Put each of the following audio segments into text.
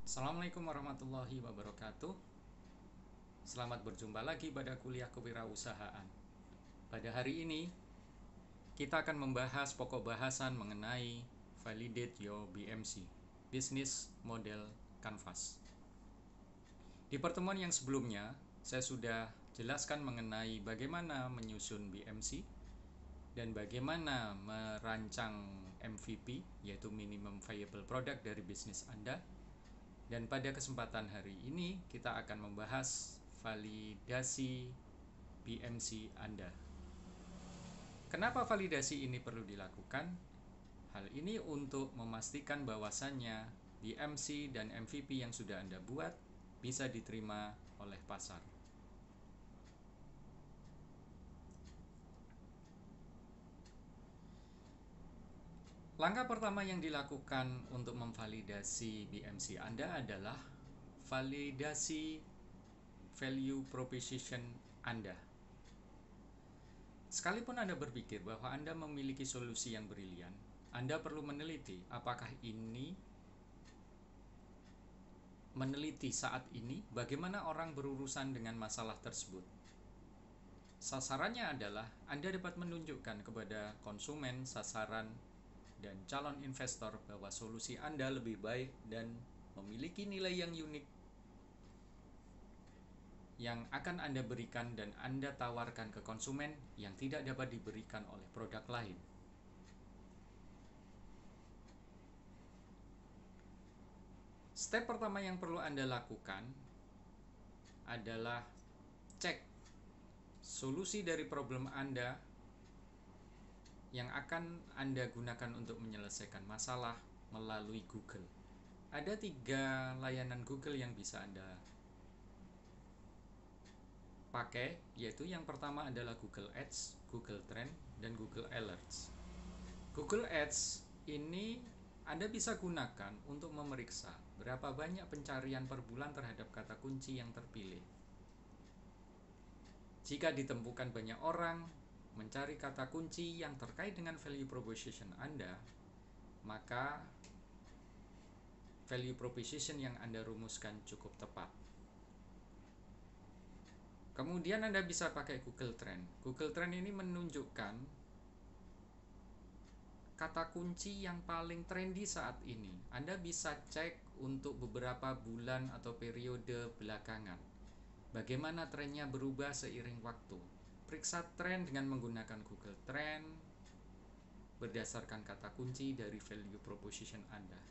Assalamualaikum warahmatullahi wabarakatuh. Selamat berjumpa lagi pada kuliah kewirausahaan. Pada hari ini, kita akan membahas pokok bahasan mengenai Validate Your BMC, Business Model Canvas. Di pertemuan yang sebelumnya, saya sudah jelaskan mengenai bagaimana menyusun BMC dan bagaimana merancang MVP, yaitu Minimum Viable Product dari bisnis Anda. Dan pada kesempatan hari ini kita akan membahas validasi BMC Anda. Kenapa validasi ini perlu dilakukan? Hal ini untuk memastikan bahwasannya BMC dan MVP yang sudah Anda buat bisa diterima oleh pasar. Langkah pertama yang dilakukan untuk memvalidasi BMC Anda adalah validasi value proposition Anda. Sekalipun Anda berpikir bahwa Anda memiliki solusi yang brilian, Anda perlu meneliti apakah saat ini bagaimana orang berurusan dengan masalah tersebut. Sasarannya adalah Anda dapat menunjukkan kepada konsumen, sasaran, dan calon investor bahwa solusi Anda lebih baik dan memiliki nilai yang unik yang akan Anda berikan dan Anda tawarkan ke konsumen yang tidak dapat diberikan oleh produk lain. Step pertama yang perlu Anda lakukan adalah cek solusi dari problem Anda yang akan Anda gunakan untuk menyelesaikan masalah melalui Google. Ada 3 layanan Google yang bisa Anda pakai, yaitu yang pertama adalah Google Ads, Google Trend, dan Google Alerts. Google Ads ini Anda bisa gunakan untuk memeriksa berapa banyak pencarian per bulan terhadap kata kunci yang terpilih. Jika ditemukan banyak orang mencari kata kunci yang terkait dengan value proposition Anda, maka value proposition yang Anda rumuskan cukup tepat. Kemudian Anda bisa pakai Google Trend. Google Trend ini menunjukkan kata kunci yang paling trendy saat ini. Anda bisa cek untuk beberapa bulan atau periode belakangan. Bagaimana trennya berubah seiring waktu. Periksa tren dengan menggunakan Google Trend berdasarkan kata kunci dari value proposition Anda.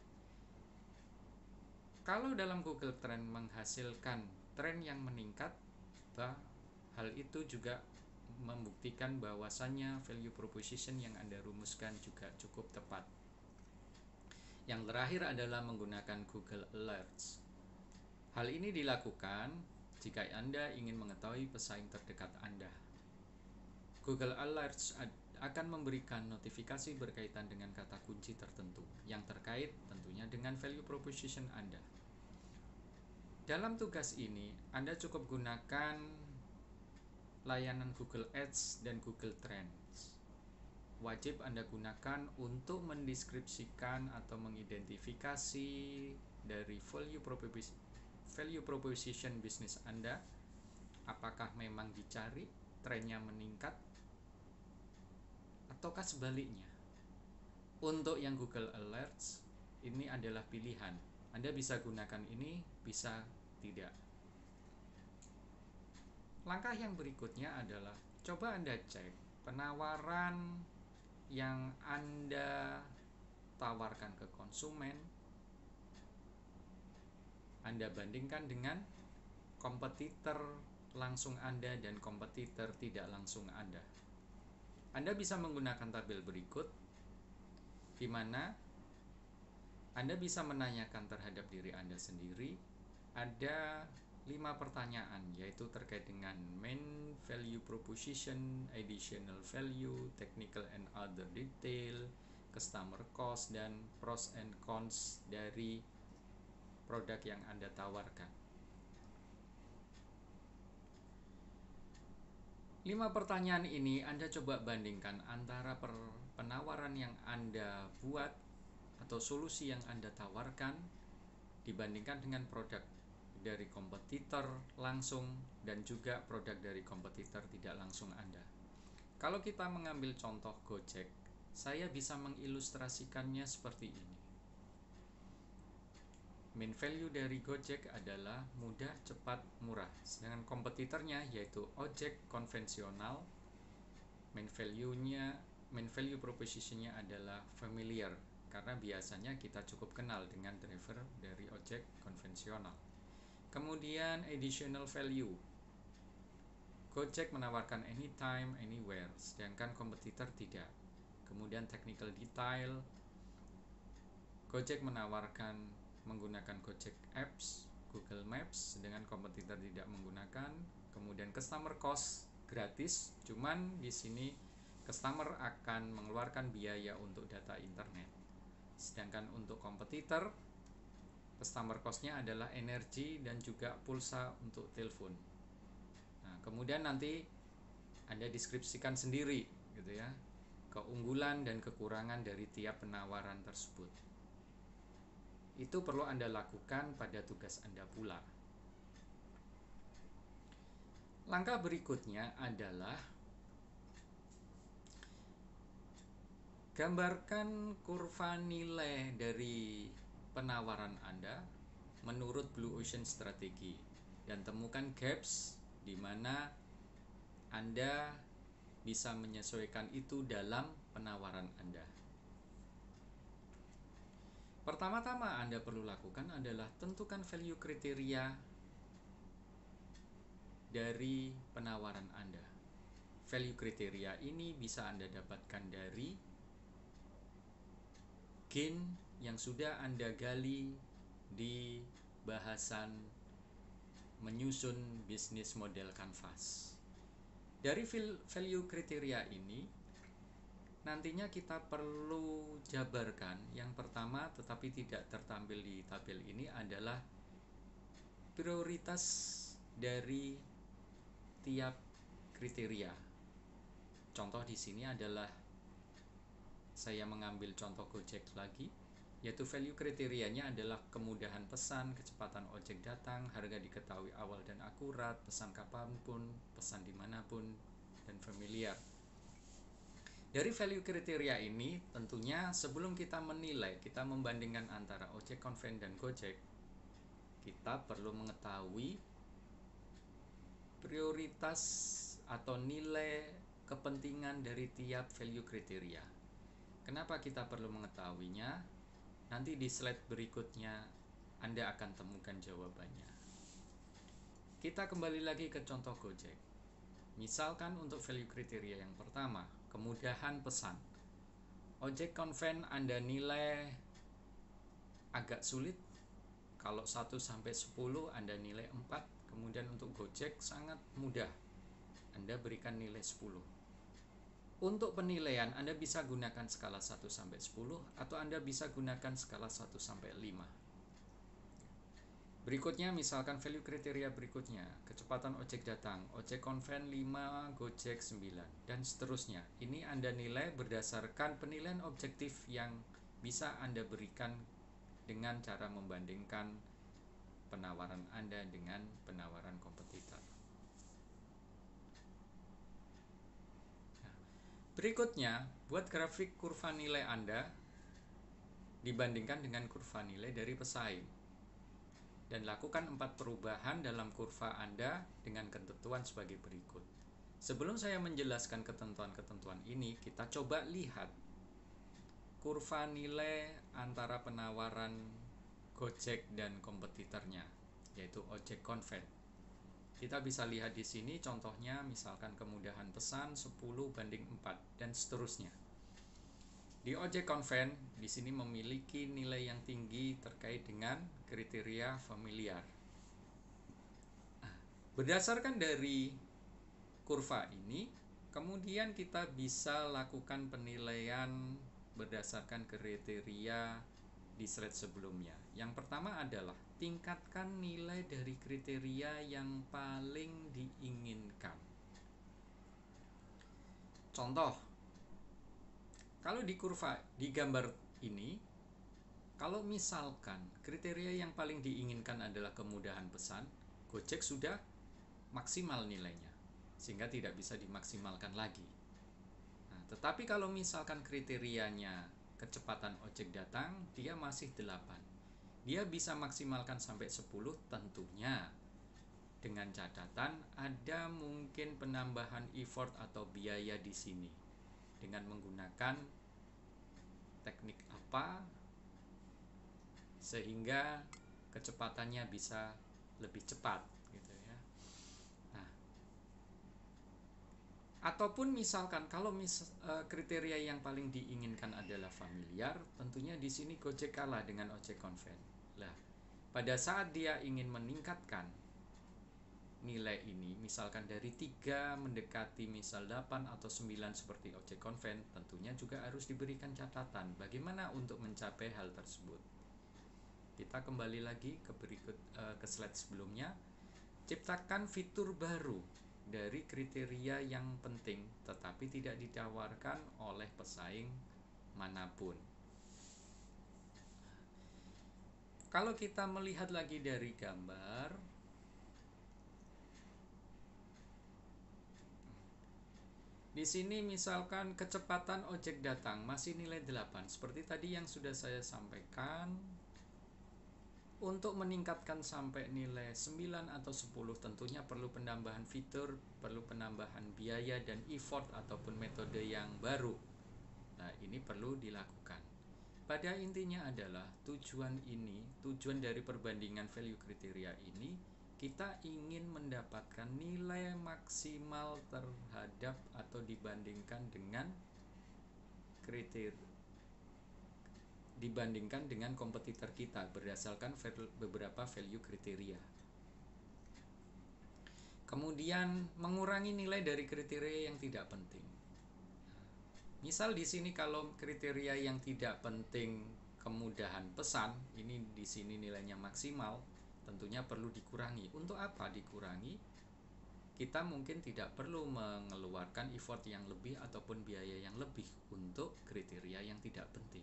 Kalau dalam Google Trend menghasilkan tren yang meningkat, hal itu juga membuktikan bahwasannya value proposition yang Anda rumuskan juga cukup tepat. Yang terakhir adalah menggunakan Google Alerts. Hal ini dilakukan jika Anda ingin mengetahui pesaing terdekat Anda. Google Alerts akan memberikan notifikasi berkaitan dengan kata kunci tertentu yang terkait tentunya dengan value proposition Anda. Dalam tugas ini, Anda cukup gunakan layanan Google Ads dan Google Trends. Wajib Anda gunakan untuk mendeskripsikan atau mengidentifikasi dari value proposition bisnis Anda, apakah memang dicari, trennya meningkat, ataukah sebaliknya. Untuk yang Google Alerts, ini adalah pilihan. Anda bisa gunakan ini, bisa tidak. Langkah yang berikutnya adalah coba Anda cek penawaran yang Anda tawarkan ke konsumen, Anda bandingkan dengan kompetitor langsung Anda dan kompetitor tidak langsung Anda. Anda bisa menggunakan tabel berikut, di mana Anda bisa menanyakan terhadap diri Anda sendiri. Ada 5 pertanyaan, yaitu terkait dengan main value proposition, additional value, technical and other detail, customer cost, dan pros and cons dari produk yang Anda tawarkan. 5 pertanyaan ini Anda coba bandingkan antara penawaran yang Anda buat atau solusi yang Anda tawarkan dibandingkan dengan produk dari kompetitor langsung dan juga produk dari kompetitor tidak langsung Anda. Kalau kita mengambil contoh Gojek, saya bisa mengilustrasikannya seperti ini. Main value dari Gojek adalah mudah, cepat, murah. Sedangkan kompetitornya yaitu ojek konvensional, main value propositionnya adalah familiar, karena biasanya kita cukup kenal dengan driver dari ojek konvensional. Kemudian additional value, Gojek menawarkan anytime, anywhere, sedangkan kompetitor tidak. Kemudian technical detail, Gojek menawarkan menggunakan Gojek Apps, Google Maps, sedangkan kompetitor tidak menggunakan. Kemudian customer cost gratis, cuman di sini customer akan mengeluarkan biaya untuk data internet. Sedangkan untuk kompetitor, customer cost-nya adalah energi dan juga pulsa untuk telepon. Nah, kemudian nanti Anda deskripsikan sendiri gitu ya, keunggulan dan kekurangan dari tiap penawaran tersebut. Itu perlu Anda lakukan pada tugas Anda pula. Langkah berikutnya adalah gambarkan kurva nilai dari penawaran Anda menurut Blue Ocean Strategi dan temukan gaps di mana Anda bisa menyesuaikan itu dalam penawaran Anda. Pertama-tama Anda perlu lakukan adalah tentukan value kriteria dari penawaran Anda. Value kriteria ini bisa Anda dapatkan dari gain yang sudah Anda gali di bahasan menyusun bisnis model Canvas. Dari value kriteria ini nantinya kita perlu jabarkan. Yang pertama, tetapi tidak tertampil di tabel ini, adalah prioritas dari tiap kriteria. Contoh di sini adalah saya mengambil contoh Gojek lagi, yaitu value kriterianya adalah kemudahan pesan, kecepatan ojek datang, harga diketahui awal dan akurat, pesan kapanpun, pesan dimanapun, dan familiar. Dari value kriteria ini tentunya sebelum kita menilai, kita membandingkan antara ojek konven dan Gojek, kita perlu mengetahui prioritas atau nilai kepentingan dari tiap value kriteria. Kenapa kita perlu mengetahuinya? Nanti di slide berikutnya Anda akan temukan jawabannya. Kita kembali lagi ke contoh Gojek. Misalkan untuk value kriteria yang pertama, kemudahan pesan. Ojek konven Anda nilai agak sulit. Kalau 1 sampai 10 Anda nilai 4. Kemudian untuk Gojek sangat mudah. Anda berikan nilai 10. Untuk penilaian Anda bisa gunakan skala 1 sampai 10 atau Anda bisa gunakan skala 1 sampai 5. Berikutnya misalkan value kriteria berikutnya, kecepatan ojek datang, ojek konven 5, Gojek 9, dan seterusnya. Ini Anda nilai berdasarkan penilaian objektif yang bisa Anda berikan dengan cara membandingkan penawaran Anda dengan penawaran kompetitor. Nah, berikutnya, buat grafik kurva nilai Anda dibandingkan dengan kurva nilai dari pesaing. Dan lakukan 4 perubahan dalam kurva Anda dengan ketentuan sebagai berikut. Sebelum saya menjelaskan ketentuan-ketentuan ini, kita coba lihat kurva nilai antara penawaran Gojek dan kompetitornya, yaitu ojek konven. Kita bisa lihat di sini contohnya, misalkan kemudahan pesan 10 banding 4 dan seterusnya. Di ojek konven di sini memiliki nilai yang tinggi terkait dengan kriteria familiar. Berdasarkan dari kurva ini, kemudian kita bisa lakukan penilaian berdasarkan kriteria di slide sebelumnya. Yang pertama adalah tingkatkan nilai dari kriteria yang paling diinginkan. Contoh, kalau di kurva di gambar ini Kalau misalkan kriteria yang paling diinginkan adalah kemudahan pesan, Gojek sudah maksimal nilainya, sehingga tidak bisa dimaksimalkan lagi. Nah, tetapi kalau misalkan kriterianya kecepatan ojek datang, dia masih 8. Dia bisa maksimalkan sampai 10 tentunya. Dengan catatan ada mungkin penambahan effort atau biaya di sini. Dengan menggunakan teknik apa sehingga kecepatannya bisa lebih cepat gitu ya. Nah, ataupun misalkan kalau kriteria yang paling diinginkan adalah familiar, tentunya di sini Gojek kalah dengan ojek konven. Lah, pada saat dia ingin meningkatkan nilai ini, misalkan dari 3 mendekati misal 8 atau 9 seperti ojek konven, tentunya juga harus diberikan catatan bagaimana untuk mencapai hal tersebut. Kita kembali lagi ke slide sebelumnya. Ciptakan fitur baru dari kriteria yang penting tetapi tidak ditawarkan oleh pesaing manapun. Kalau kita melihat lagi dari gambar, di sini misalkan kecepatan ojek datang masih nilai 8. Seperti tadi yang sudah saya sampaikan, untuk meningkatkan sampai nilai 9 atau 10 tentunya perlu penambahan fitur, perlu penambahan biaya dan effort ataupun metode yang baru. Nah, ini perlu dilakukan. Pada intinya adalah tujuan dari perbandingan value kriteria ini, kita ingin mendapatkan nilai maksimal terhadap atau dibandingkan dengan kompetitor kita berdasarkan beberapa value kriteria. Kemudian mengurangi nilai dari kriteria yang tidak penting. Misal di sini kalau kriteria yang tidak penting kemudahan pesan, ini di sini nilainya maksimal, tentunya perlu dikurangi. Untuk apa dikurangi? Kita mungkin tidak perlu mengeluarkan effort yang lebih ataupun biaya yang lebih untuk kriteria yang tidak penting.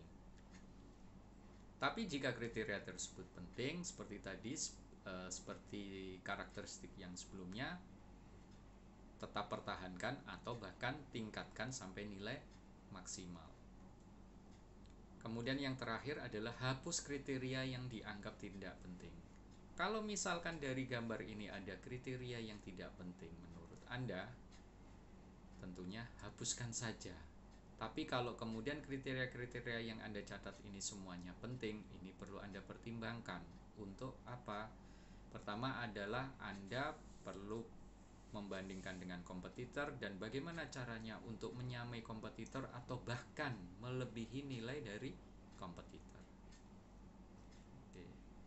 Tapi jika kriteria tersebut penting, seperti tadi, seperti karakteristik yang sebelumnya, tetap pertahankan atau bahkan tingkatkan sampai nilai maksimal. Kemudian yang terakhir adalah hapus kriteria yang dianggap tidak penting. Kalau misalkan dari gambar ini ada kriteria yang tidak penting menurut Anda, tentunya hapuskan saja. Tapi kalau kemudian kriteria-kriteria yang Anda catat ini semuanya penting, ini perlu Anda pertimbangkan. Untuk apa? Pertama adalah Anda perlu membandingkan dengan kompetitor dan bagaimana caranya untuk menyamai kompetitor atau bahkan melebihi nilai dari kompetitor. Oke.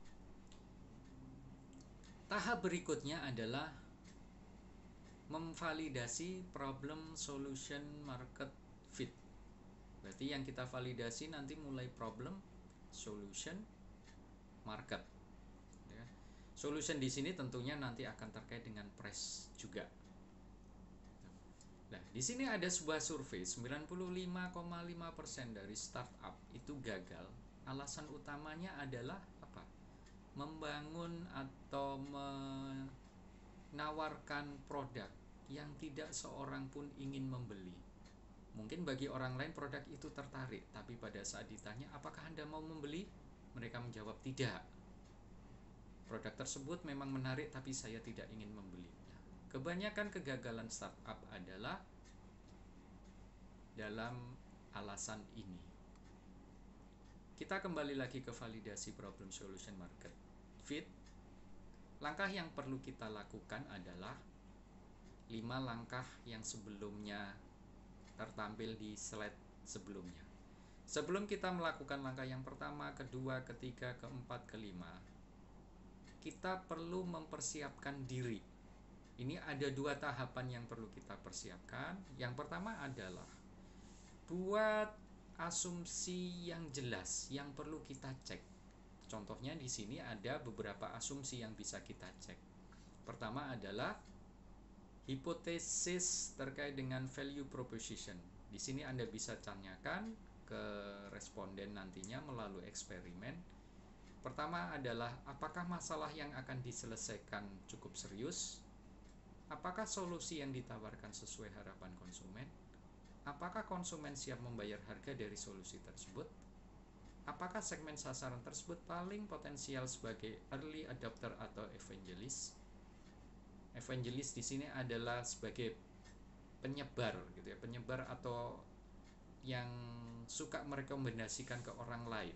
Tahap berikutnya adalah memvalidasi problem solution market fit. Berarti yang kita validasi nanti mulai problem, solution, market. Ya. Solution di sini tentunya nanti akan terkait dengan price juga. Nah, di sini ada sebuah survei, 95,5% dari startup itu gagal. Alasan utamanya adalah apa? Membangun atau menawarkan produk yang tidak seorang pun ingin membeli. Mungkin bagi orang lain produk itu tertarik, tapi pada saat ditanya apakah Anda mau membeli, mereka menjawab tidak. Produk tersebut memang menarik tapi saya tidak ingin membelinya. Kebanyakan kegagalan startup adalah dalam alasan ini. Kita kembali lagi ke validasi problem solution market fit. Langkah yang perlu kita lakukan adalah 5 langkah yang sebelumnya tertampil di slide sebelumnya. Sebelum kita melakukan langkah yang pertama, kedua, ketiga, keempat, kelima, kita perlu mempersiapkan diri. Ini ada 2 tahapan yang perlu kita persiapkan. Yang pertama adalah buat asumsi yang jelas yang perlu kita cek. Contohnya di sini ada beberapa asumsi yang bisa kita cek. Pertama adalah hipotesis terkait dengan value proposition. Di sini Anda bisa tanyakan ke responden nantinya melalui eksperimen. Pertama adalah apakah masalah yang akan diselesaikan cukup serius? Apakah solusi yang ditawarkan sesuai harapan konsumen? Apakah konsumen siap membayar harga dari solusi tersebut? Apakah segmen sasaran tersebut paling potensial sebagai early adopter atau evangelist? Evangelist di sini adalah sebagai penyebar gitu ya, penyebar atau yang suka merekomendasikan ke orang lain.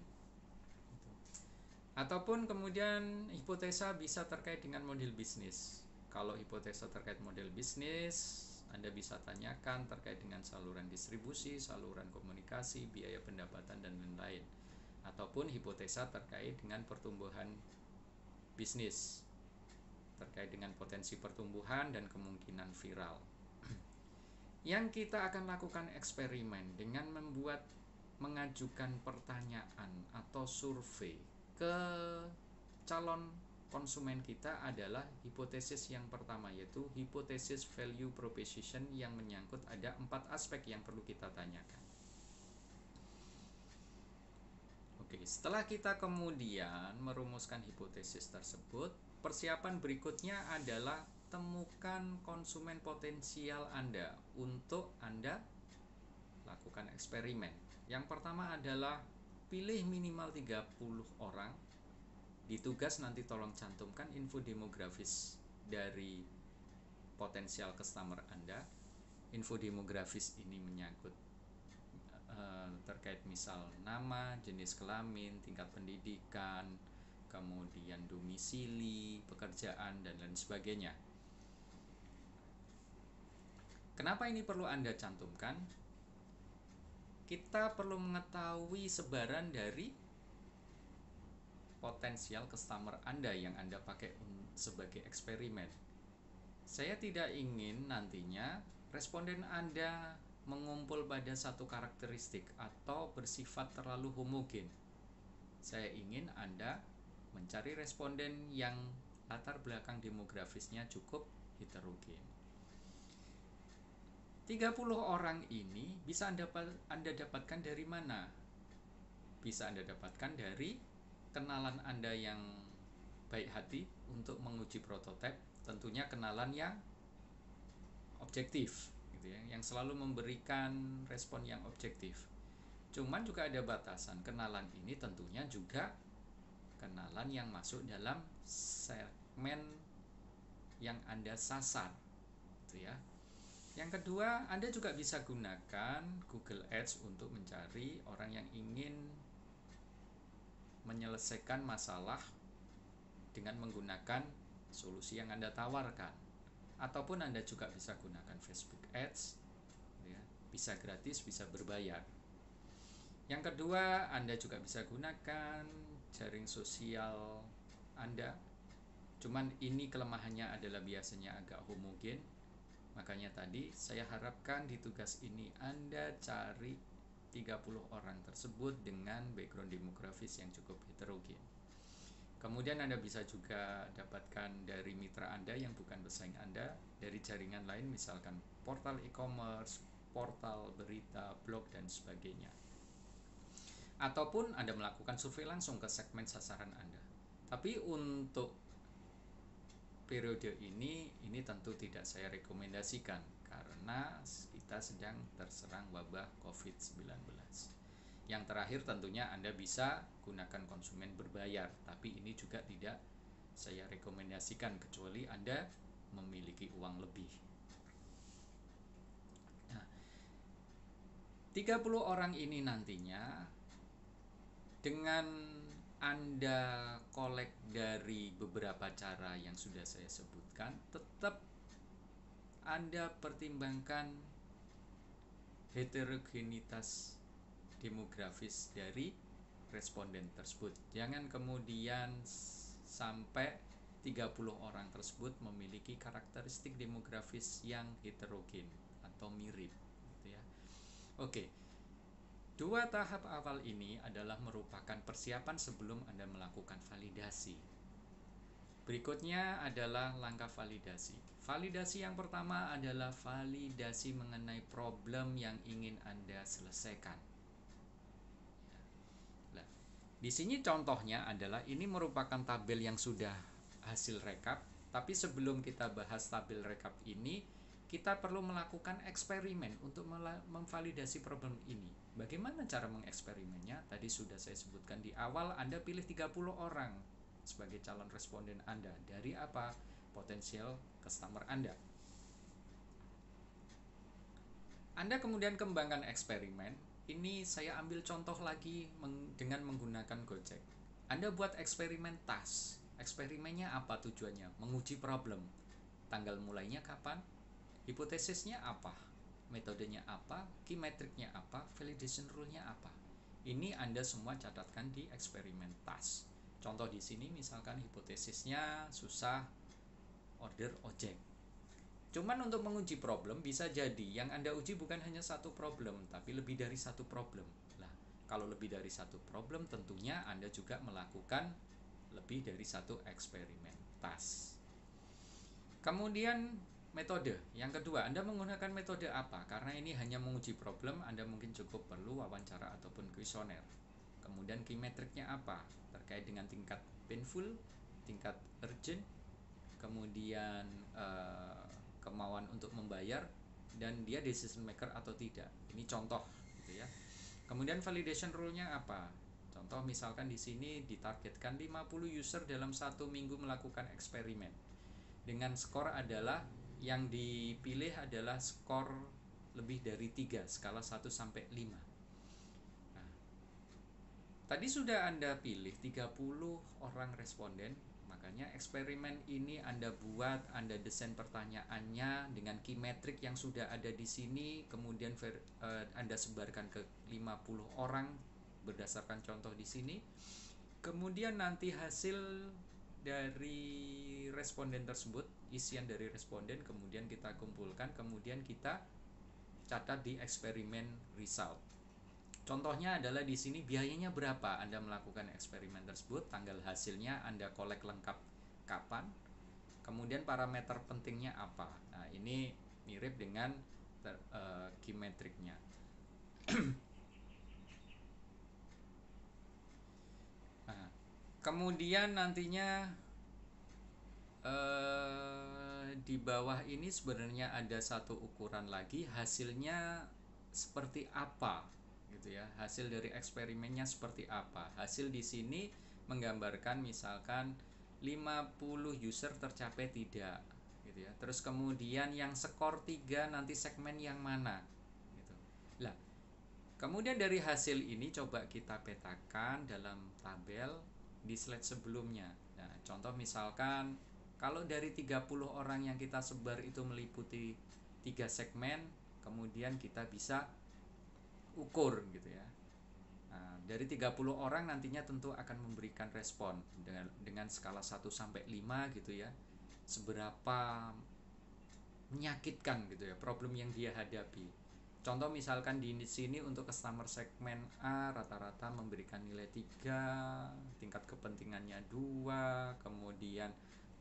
Ataupun kemudian hipotesa bisa terkait dengan model bisnis. Kalau hipotesa terkait model bisnis, Anda bisa tanyakan terkait dengan saluran distribusi, saluran komunikasi, biaya pendapatan, dan lain-lain. Ataupun hipotesa terkait dengan pertumbuhan bisnis, terkait dengan potensi pertumbuhan dan kemungkinan viral. Yang kita akan lakukan eksperimen dengan mengajukan pertanyaan atau survei ke calon konsumen kita adalah hipotesis yang pertama, yaitu hipotesis value proposition yang menyangkut ada 4 aspek yang perlu kita tanyakan. Oke, setelah kita kemudian merumuskan hipotesis tersebut, persiapan berikutnya adalah temukan konsumen potensial Anda untuk Anda lakukan eksperimen. Yang pertama adalah pilih minimal 30 orang. Di tugas nanti tolong cantumkan info demografis dari potensial customer Anda. Info demografis ini menyangkut terkait misal nama, jenis kelamin, tingkat pendidikan, kemudian domisili, pekerjaan, dan lain sebagainya. Kenapa ini perlu Anda cantumkan? Kita perlu mengetahui sebaran dari potensial customer Anda yang Anda pakai sebagai eksperimen. Saya tidak ingin nantinya responden Anda mengumpul pada satu karakteristik atau bersifat terlalu homogen. Saya ingin Anda mencari responden yang latar belakang demografisnya cukup heterogen. 30 orang ini bisa Anda dapatkan dari mana? Bisa Anda dapatkan dari kenalan Anda yang baik hati untuk menguji prototipe, tentunya kenalan yang objektif gitu ya, yang selalu memberikan respon yang objektif. Cuman juga ada batasan, kenalan ini tentunya juga kenalan yang masuk dalam segmen yang Anda sasar gitu ya. Yang kedua, Anda juga bisa gunakan Google Ads untuk mencari orang yang ingin menyelesaikan masalah dengan menggunakan solusi yang Anda tawarkan. Ataupun Anda juga bisa gunakan Facebook Ads, ya, bisa gratis, bisa berbayar. Yang kedua, Anda juga bisa gunakan jaring sosial Anda. Cuman ini kelemahannya adalah biasanya agak homogen. Makanya tadi saya harapkan di tugas ini Anda cari 30 orang tersebut dengan background demografis yang cukup heterogen. Kemudian Anda bisa juga dapatkan dari mitra Anda yang bukan pesaing Anda, dari jaringan lain misalkan portal e-commerce, portal berita, blog, dan sebagainya. Ataupun Anda melakukan survei langsung ke segmen sasaran Anda. Tapi untuk periode ini tentu tidak saya rekomendasikan karena kita sedang terserang wabah COVID-19. Yang terakhir tentunya Anda bisa gunakan konsumen berbayar, tapi ini juga tidak saya rekomendasikan kecuali Anda memiliki uang lebih. Nah, 30 orang ini nantinya dengan Anda kolek dari beberapa cara yang sudah saya sebutkan, tetap Anda pertimbangkan heterogenitas demografis dari responden tersebut. Jangan kemudian sampai 30 orang tersebut memiliki karakteristik demografis yang heterogen atau mirip gitu ya. Oke. 2 tahap awal ini adalah merupakan persiapan sebelum Anda melakukan validasi. Berikutnya adalah langkah validasi. Validasi yang pertama adalah validasi mengenai problem yang ingin Anda selesaikan. Di sini contohnya adalah ini merupakan tabel yang sudah hasil rekap, tapi sebelum kita bahas tabel rekap ini, kita perlu melakukan eksperimen untuk memvalidasi problem ini. Bagaimana cara mengeksperimennya? Tadi sudah saya sebutkan di awal, Anda pilih 30 orang sebagai calon responden Anda. Dari apa? Potensial customer Anda. Anda kemudian kembangkan eksperimen. Ini saya ambil contoh lagi dengan menggunakan Gojek. Anda buat eksperimen task. Eksperimennya apa tujuannya? Menguji problem. Tanggal mulainya kapan? Hipotesisnya apa? Metodenya apa? Key metricnya apa? Validation rule-nya apa? Ini Anda semua catatkan di eksperimen task. Contoh di sini misalkan hipotesisnya susah order ojek. Cuman untuk menguji problem bisa jadi yang Anda uji bukan hanya satu problem, tapi lebih dari satu problem. Nah, kalau lebih dari satu problem tentunya Anda juga melakukan lebih dari satu eksperimen task. Kemudian metode. Yang kedua, Anda menggunakan metode apa? Karena ini hanya menguji problem, Anda mungkin cukup perlu wawancara ataupun kuesioner. Kemudian key metricnya apa? Terkait dengan tingkat painful, tingkat urgent, kemudian kemauan untuk membayar, dan dia decision maker atau tidak. Ini contoh gitu ya. Kemudian validation rule-nya apa? Contoh misalkan di sini ditargetkan 50 user dalam 1 minggu melakukan eksperimen. Dengan skor adalah yang dipilih adalah skor lebih dari 3, skala 1 sampai 5. Nah, tadi sudah Anda pilih 30 orang responden. Makanya eksperimen ini Anda buat, Anda desain pertanyaannya dengan key metric yang sudah ada di sini, kemudian Anda sebarkan ke 50 orang berdasarkan contoh di sini. Kemudian nanti hasil dari responden tersebut, isian dari responden kemudian kita kumpulkan, kemudian kita catat di eksperimen result. Contohnya adalah di sini biayanya berapa Anda melakukan eksperimen tersebut, tanggal hasilnya Anda kolek lengkap kapan, kemudian parameter pentingnya apa. Nah, ini mirip dengan key metricnya. Nah, kemudian nantinya di bawah ini sebenarnya ada satu ukuran lagi, hasilnya seperti apa gitu ya. Hasil dari eksperimennya seperti apa. Hasil di sini menggambarkan misalkan 50 user tercapai tidak gitu ya. Terus kemudian yang skor 3 nanti segmen yang mana gitu. Lah, kemudian dari hasil ini coba kita petakan dalam tabel di slide sebelumnya. Nah, contoh misalkan kalau dari 30 orang yang kita sebar itu meliputi 3 segmen, kemudian kita bisa ukur gitu ya. Nah, dari 30 orang nantinya tentu akan memberikan respon dengan skala 1 sampai 5 gitu ya. Seberapa menyakitkan gitu ya problem yang dia hadapi. Contoh misalkan di sini untuk customer segmen A rata-rata memberikan nilai 3, tingkat kepentingannya 2, kemudian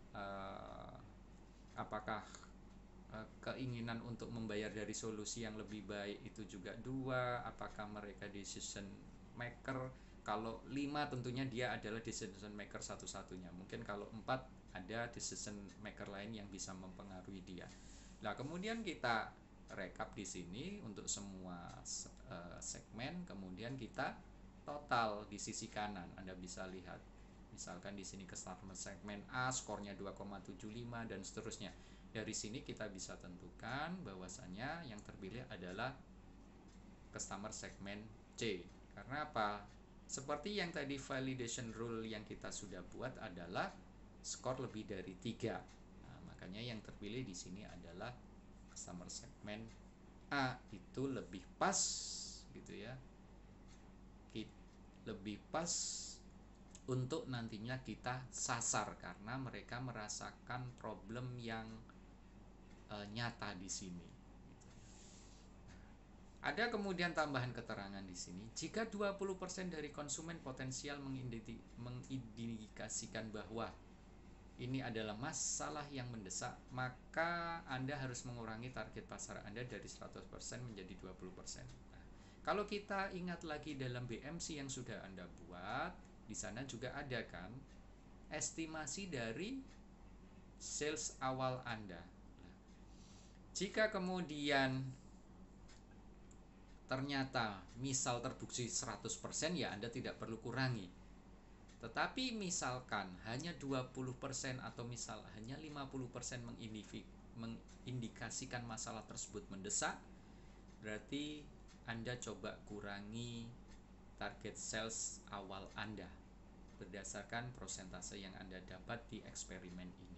apakah keinginan untuk membayar dari solusi yang lebih baik itu juga 2, apakah mereka decision maker. Kalau 5 tentunya dia adalah decision maker satu-satunya, mungkin kalau 4 ada decision maker lain yang bisa mempengaruhi dia. Nah, kemudian kita rekap di sini untuk semua segmen, kemudian kita total di sisi kanan. Anda bisa lihat misalkan di sini customer segmen A skornya 2,75 dan seterusnya. Dari sini kita bisa tentukan bahwasanya yang terpilih adalah customer segmen C. Karena apa? Seperti yang tadi validation rule yang kita sudah buat adalah skor lebih dari 3. Nah, makanya yang terpilih di sini adalah customer segmen A. Itu lebih pas gitu ya. Lebih pas untuk nantinya kita sasar karena mereka merasakan problem yang nyata di sini. Ada kemudian tambahan keterangan di sini, jika 20% dari konsumen potensial mengindikasikan bahwa ini adalah masalah yang mendesak, maka Anda harus mengurangi target pasar Anda dari 100% menjadi 20%. Nah, kalau kita ingat lagi dalam BMC yang sudah Anda buat, Di sana juga ada kan estimasi dari sales awal Anda. Jika kemudian ternyata misal terbukti 100%, ya Anda tidak perlu kurangi. Tetapi misalkan hanya 20% atau misal hanya 50% mengindikasikan masalah tersebut mendesak, berarti Anda coba kurangi target sales awal Anda berdasarkan persentase yang Anda dapat di eksperimen ini.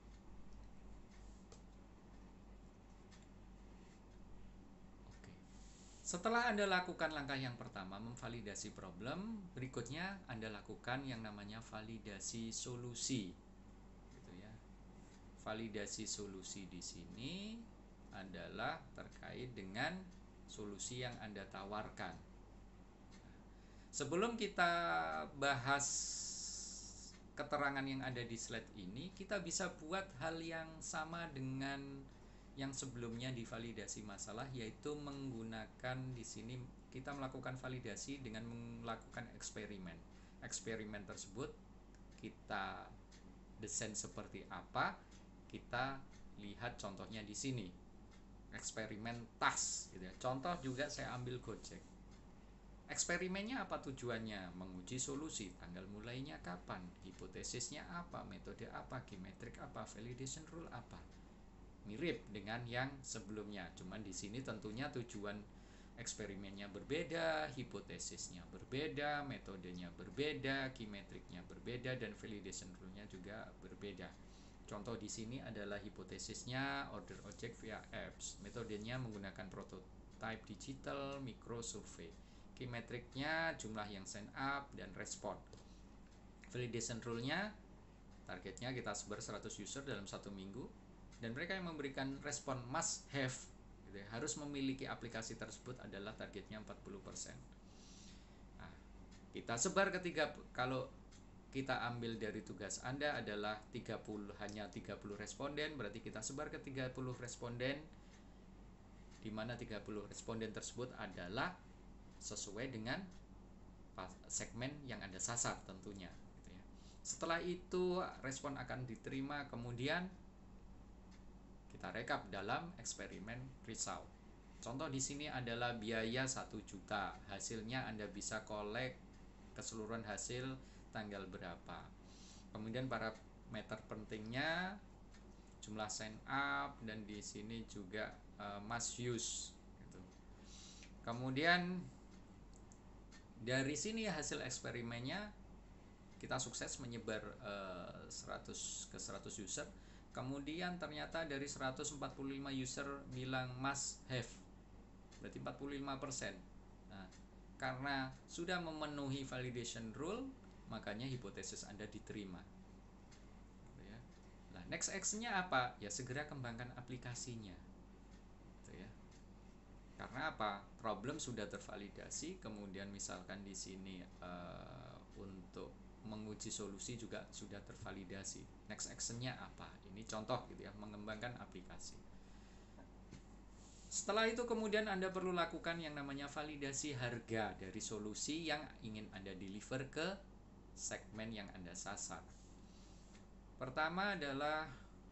Oke. Setelah Anda lakukan langkah yang pertama, memvalidasi problem, berikutnya Anda lakukan yang namanya validasi solusi. Gitu ya. Validasi solusi di sini adalah terkait dengan solusi yang Anda tawarkan. Sebelum kita bahas keterangan yang ada di slide ini, kita bisa buat hal yang sama dengan yang sebelumnya divalidasi masalah, yaitu menggunakan di sini kita melakukan validasi dengan melakukan eksperimen. Eksperimen tersebut kita desain seperti apa, kita lihat contohnya di sini. Eksperimen task gitu ya. Contoh juga saya ambil Gojek. Eksperimennya apa tujuannya? Menguji solusi, tanggal mulainya kapan, hipotesisnya apa, metode apa, geometrik apa, validation rule apa. Mirip dengan yang sebelumnya, cuman di sini tentunya tujuan eksperimennya berbeda, hipotesisnya berbeda, metodenya berbeda, geometriknya berbeda, dan validation rule-nya juga berbeda. Contoh di sini adalah hipotesisnya order object via apps, metodenya menggunakan prototype digital, micro survey. Geometriknya jumlah yang sign up dan respon. Validation rule-nya targetnya kita sebar 100 user dalam 1 minggu, dan mereka yang memberikan respon must have gitu ya, harus memiliki aplikasi tersebut adalah targetnya 40%. Nah, kita sebar ketiga, kalau kita ambil dari tugas Anda adalah hanya 30 responden, berarti kita sebar ke 30 responden, di mana 30 responden tersebut adalah sesuai dengan segmen yang Anda sasar tentunya gitu ya. Setelah itu respon akan diterima, kemudian kita rekap dalam eksperimen result. Contoh di sini adalah biaya 1 juta, hasilnya Anda bisa kolek keseluruhan hasil tanggal berapa. Kemudian parameter pentingnya jumlah sign up, dan di sini juga must use gitu. Kemudian dari sini hasil eksperimennya kita sukses menyebar 100 user. Kemudian ternyata dari 145 user bilang must have, berarti 45%. Nah, karena sudah memenuhi validation rule, makanya hipotesis Anda diterima. Nah, next action-nya apa? Ya segera kembangkan aplikasinya. Karena apa? Problem sudah tervalidasi, kemudian misalkan di sini untuk menguji solusi juga sudah tervalidasi. Next action-nya apa? Ini contoh gitu ya, mengembangkan aplikasi. Setelah itu kemudian Anda perlu lakukan yang namanya validasi harga dari solusi yang ingin Anda deliver ke segmen yang Anda sasar. Pertama adalah,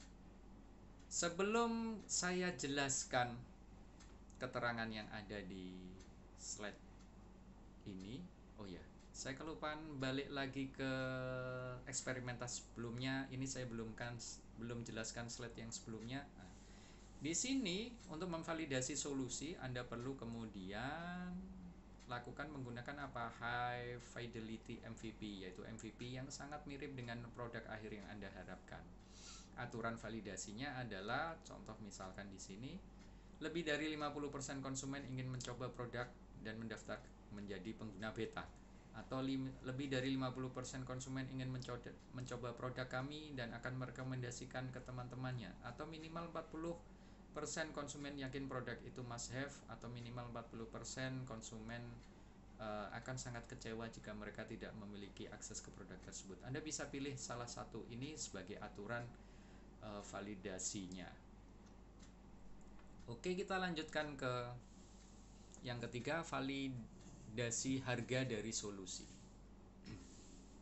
sebelum saya jelaskan keterangan yang ada di slide ini, oh ya, saya kelupaan balik lagi ke eksperimentasi sebelumnya. Ini saya belum jelaskan slide yang sebelumnya. Nah, di sini untuk memvalidasi solusi Anda perlu kemudian lakukan menggunakan apa? High fidelity MVP, yaitu MVP yang sangat mirip dengan produk akhir yang Anda harapkan. Aturan validasinya adalah, contoh misalkan di sini, lebih dari 50% konsumen ingin mencoba produk dan mendaftar menjadi pengguna beta, atau lebih dari 50% konsumen ingin mencoba produk kami dan akan merekomendasikan ke teman-temannya, atau minimal 40% konsumen yakin produk itu must have, atau minimal 40% konsumen akan sangat kecewa jika mereka tidak memiliki akses ke produk tersebut. Anda bisa pilih salah satu ini sebagai aturan validasinya. Oke, kita lanjutkan ke yang ketiga, validasi harga dari solusi.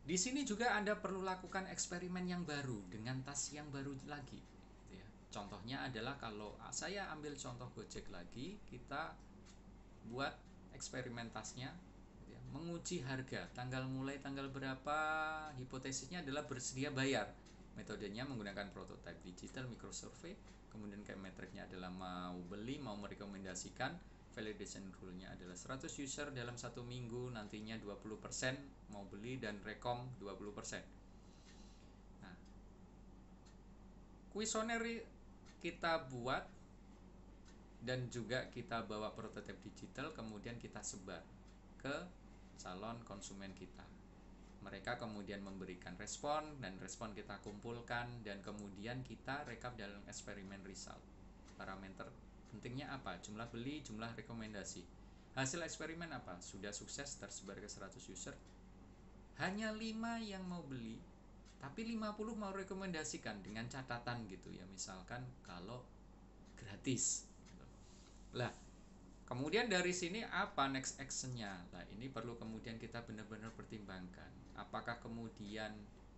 Di sini juga Anda perlu lakukan eksperimen yang baru dengan tas yang baru lagi. Gitu ya. Contohnya adalah kalau saya ambil contoh Gojek lagi, kita buat eksperimen tasnya, gitu ya, menguji harga. Mulai tanggal berapa, hipotesisnya adalah bersedia bayar. Metodenya menggunakan prototype digital, microsurvey. Kemudian metriknya adalah mau beli, mau merekomendasikan. Validation rule-nya adalah 100 user dalam 1 minggu, nantinya 20% mau beli dan rekom 20%. Nah, kuesioner kita buat dan juga kita bawa prototipe digital, kemudian kita sebar ke calon konsumen kita. Mereka kemudian memberikan respon, dan respon kita kumpulkan, dan kemudian kita rekap dalam eksperimen result. Parameter pentingnya apa? Jumlah beli, jumlah rekomendasi. Hasil eksperimen apa? Sudah sukses tersebar ke 100 user. Hanya 5 yang mau beli, tapi 50 mau rekomendasikan dengan catatan gitu ya. Misalkan kalau gratis. Lah, kemudian dari sini apa next action-nya? Nah, ini perlu kemudian kita benar-benar pertimbangkan. Apakah kemudian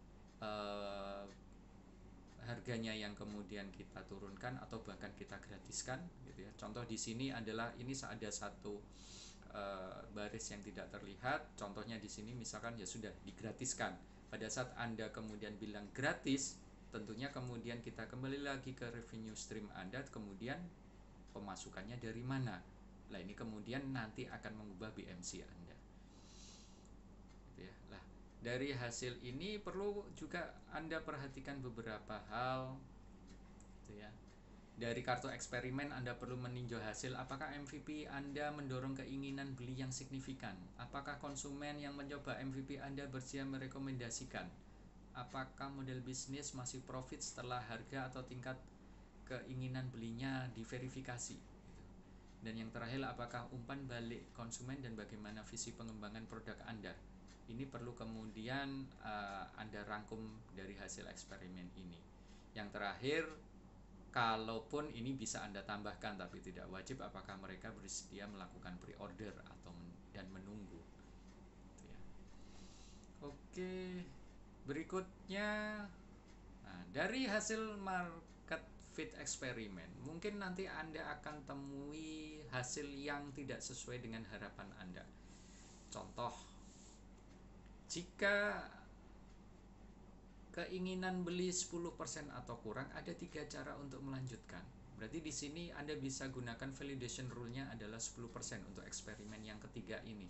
harganya yang kemudian kita turunkan atau bahkan kita gratiskan gitu ya. Contoh di sini adalah ini ada satu baris yang tidak terlihat. Contohnya di sini misalkan ya sudah digratiskan. Pada saat Anda kemudian bilang gratis, tentunya kemudian kita kembali lagi ke revenue stream Anda, kemudian pemasukannya dari mana. Nah, ini kemudian nanti akan mengubah BMC Anda. Gitu ya. Lah, dari hasil ini perlu juga Anda perhatikan beberapa hal gitu ya. Dari kartu eksperimen Anda perlu meninjau hasil, apakah MVP Anda mendorong keinginan beli yang signifikan? Apakah konsumen yang mencoba MVP Anda bersedia merekomendasikan? Apakah model bisnis masih profit setelah harga atau tingkat keinginan belinya diverifikasi? Dan yang terakhir, apakah umpan balik konsumen dan bagaimana visi pengembangan produk Anda? Ini perlu kemudian Anda rangkum dari hasil eksperimen ini. Yang terakhir, kalaupun ini bisa Anda tambahkan tapi tidak wajib, apakah mereka bersedia melakukan pre-order atau dan menunggu. Gitu ya. Oke, berikutnya, nah, dari hasil market fit eksperimen, mungkin nanti Anda akan temui hasil yang tidak sesuai dengan harapan Anda. Contoh, jika keinginan beli 10% atau kurang, ada 3 cara untuk melanjutkan. Berarti di sini Anda bisa gunakan validation rule-nya adalah 10% untuk eksperimen yang ketiga ini.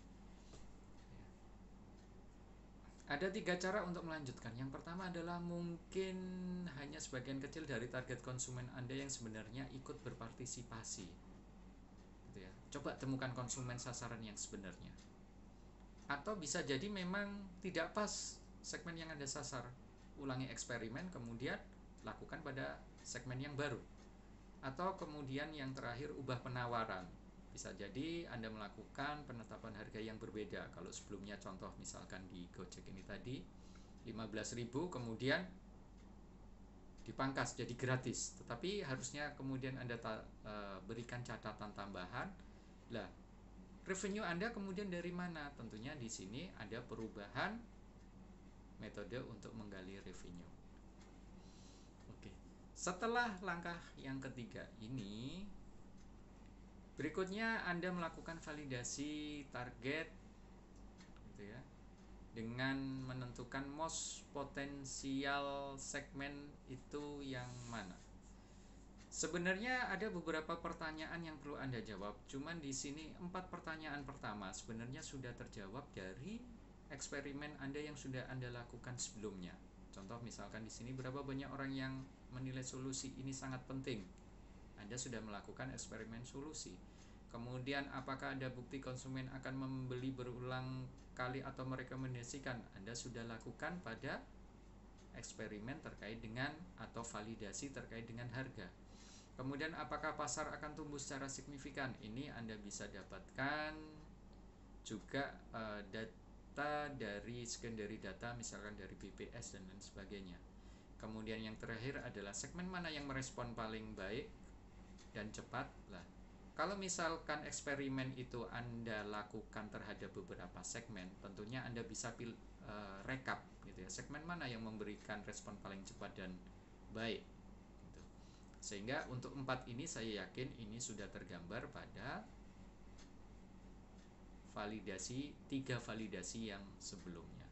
Ada 3 cara untuk melanjutkan. Yang pertama adalah mungkin hanya sebagian kecil dari target konsumen Anda yang sebenarnya ikut berpartisipasi. Gitu ya. Coba temukan konsumen sasaran yang sebenarnya. Atau bisa jadi memang tidak pas segmen yang Anda sasar. Ulangi eksperimen, kemudian lakukan pada segmen yang baru. Atau kemudian yang terakhir, ubah penawaran. Bisa jadi Anda melakukan penetapan harga yang berbeda. Kalau sebelumnya contoh misalkan di Gojek ini tadi 15.000, kemudian dipangkas jadi gratis. Tetapi harusnya kemudian Anda berikan catatan tambahan. Lah, revenue Anda kemudian dari mana? Tentunya di sini ada perubahan metode untuk menggali revenue. Oke. Setelah langkah yang ketiga ini, berikutnya Anda melakukan validasi target gitu ya, dengan menentukan most potensial segmen itu yang mana. Sebenarnya ada beberapa pertanyaan yang perlu Anda jawab. Cuman di sini 4 pertanyaan pertama sebenarnya sudah terjawab dari eksperimen Anda yang sudah Anda lakukan sebelumnya. Contoh misalkan di sini, berapa banyak orang yang menilai solusi ini sangat penting? Anda sudah melakukan eksperimen solusi. Kemudian apakah ada bukti konsumen akan membeli berulang kali atau merekomendasikan? Anda sudah lakukan pada eksperimen terkait dengan atau validasi terkait dengan harga. Kemudian apakah pasar akan tumbuh secara signifikan? Ini Anda bisa dapatkan juga data dari secondary data, misalkan dari BPS dan lain sebagainya. Kemudian yang terakhir adalah segmen mana yang merespon paling baik dan cepat. Lah, kalau misalkan eksperimen itu Anda lakukan terhadap beberapa segmen, tentunya Anda bisa rekap gitu ya, segmen mana yang memberikan respon paling cepat dan baik gitu. Sehingga untuk 4 ini saya yakin ini sudah tergambar pada validasi 3 validasi yang sebelumnya.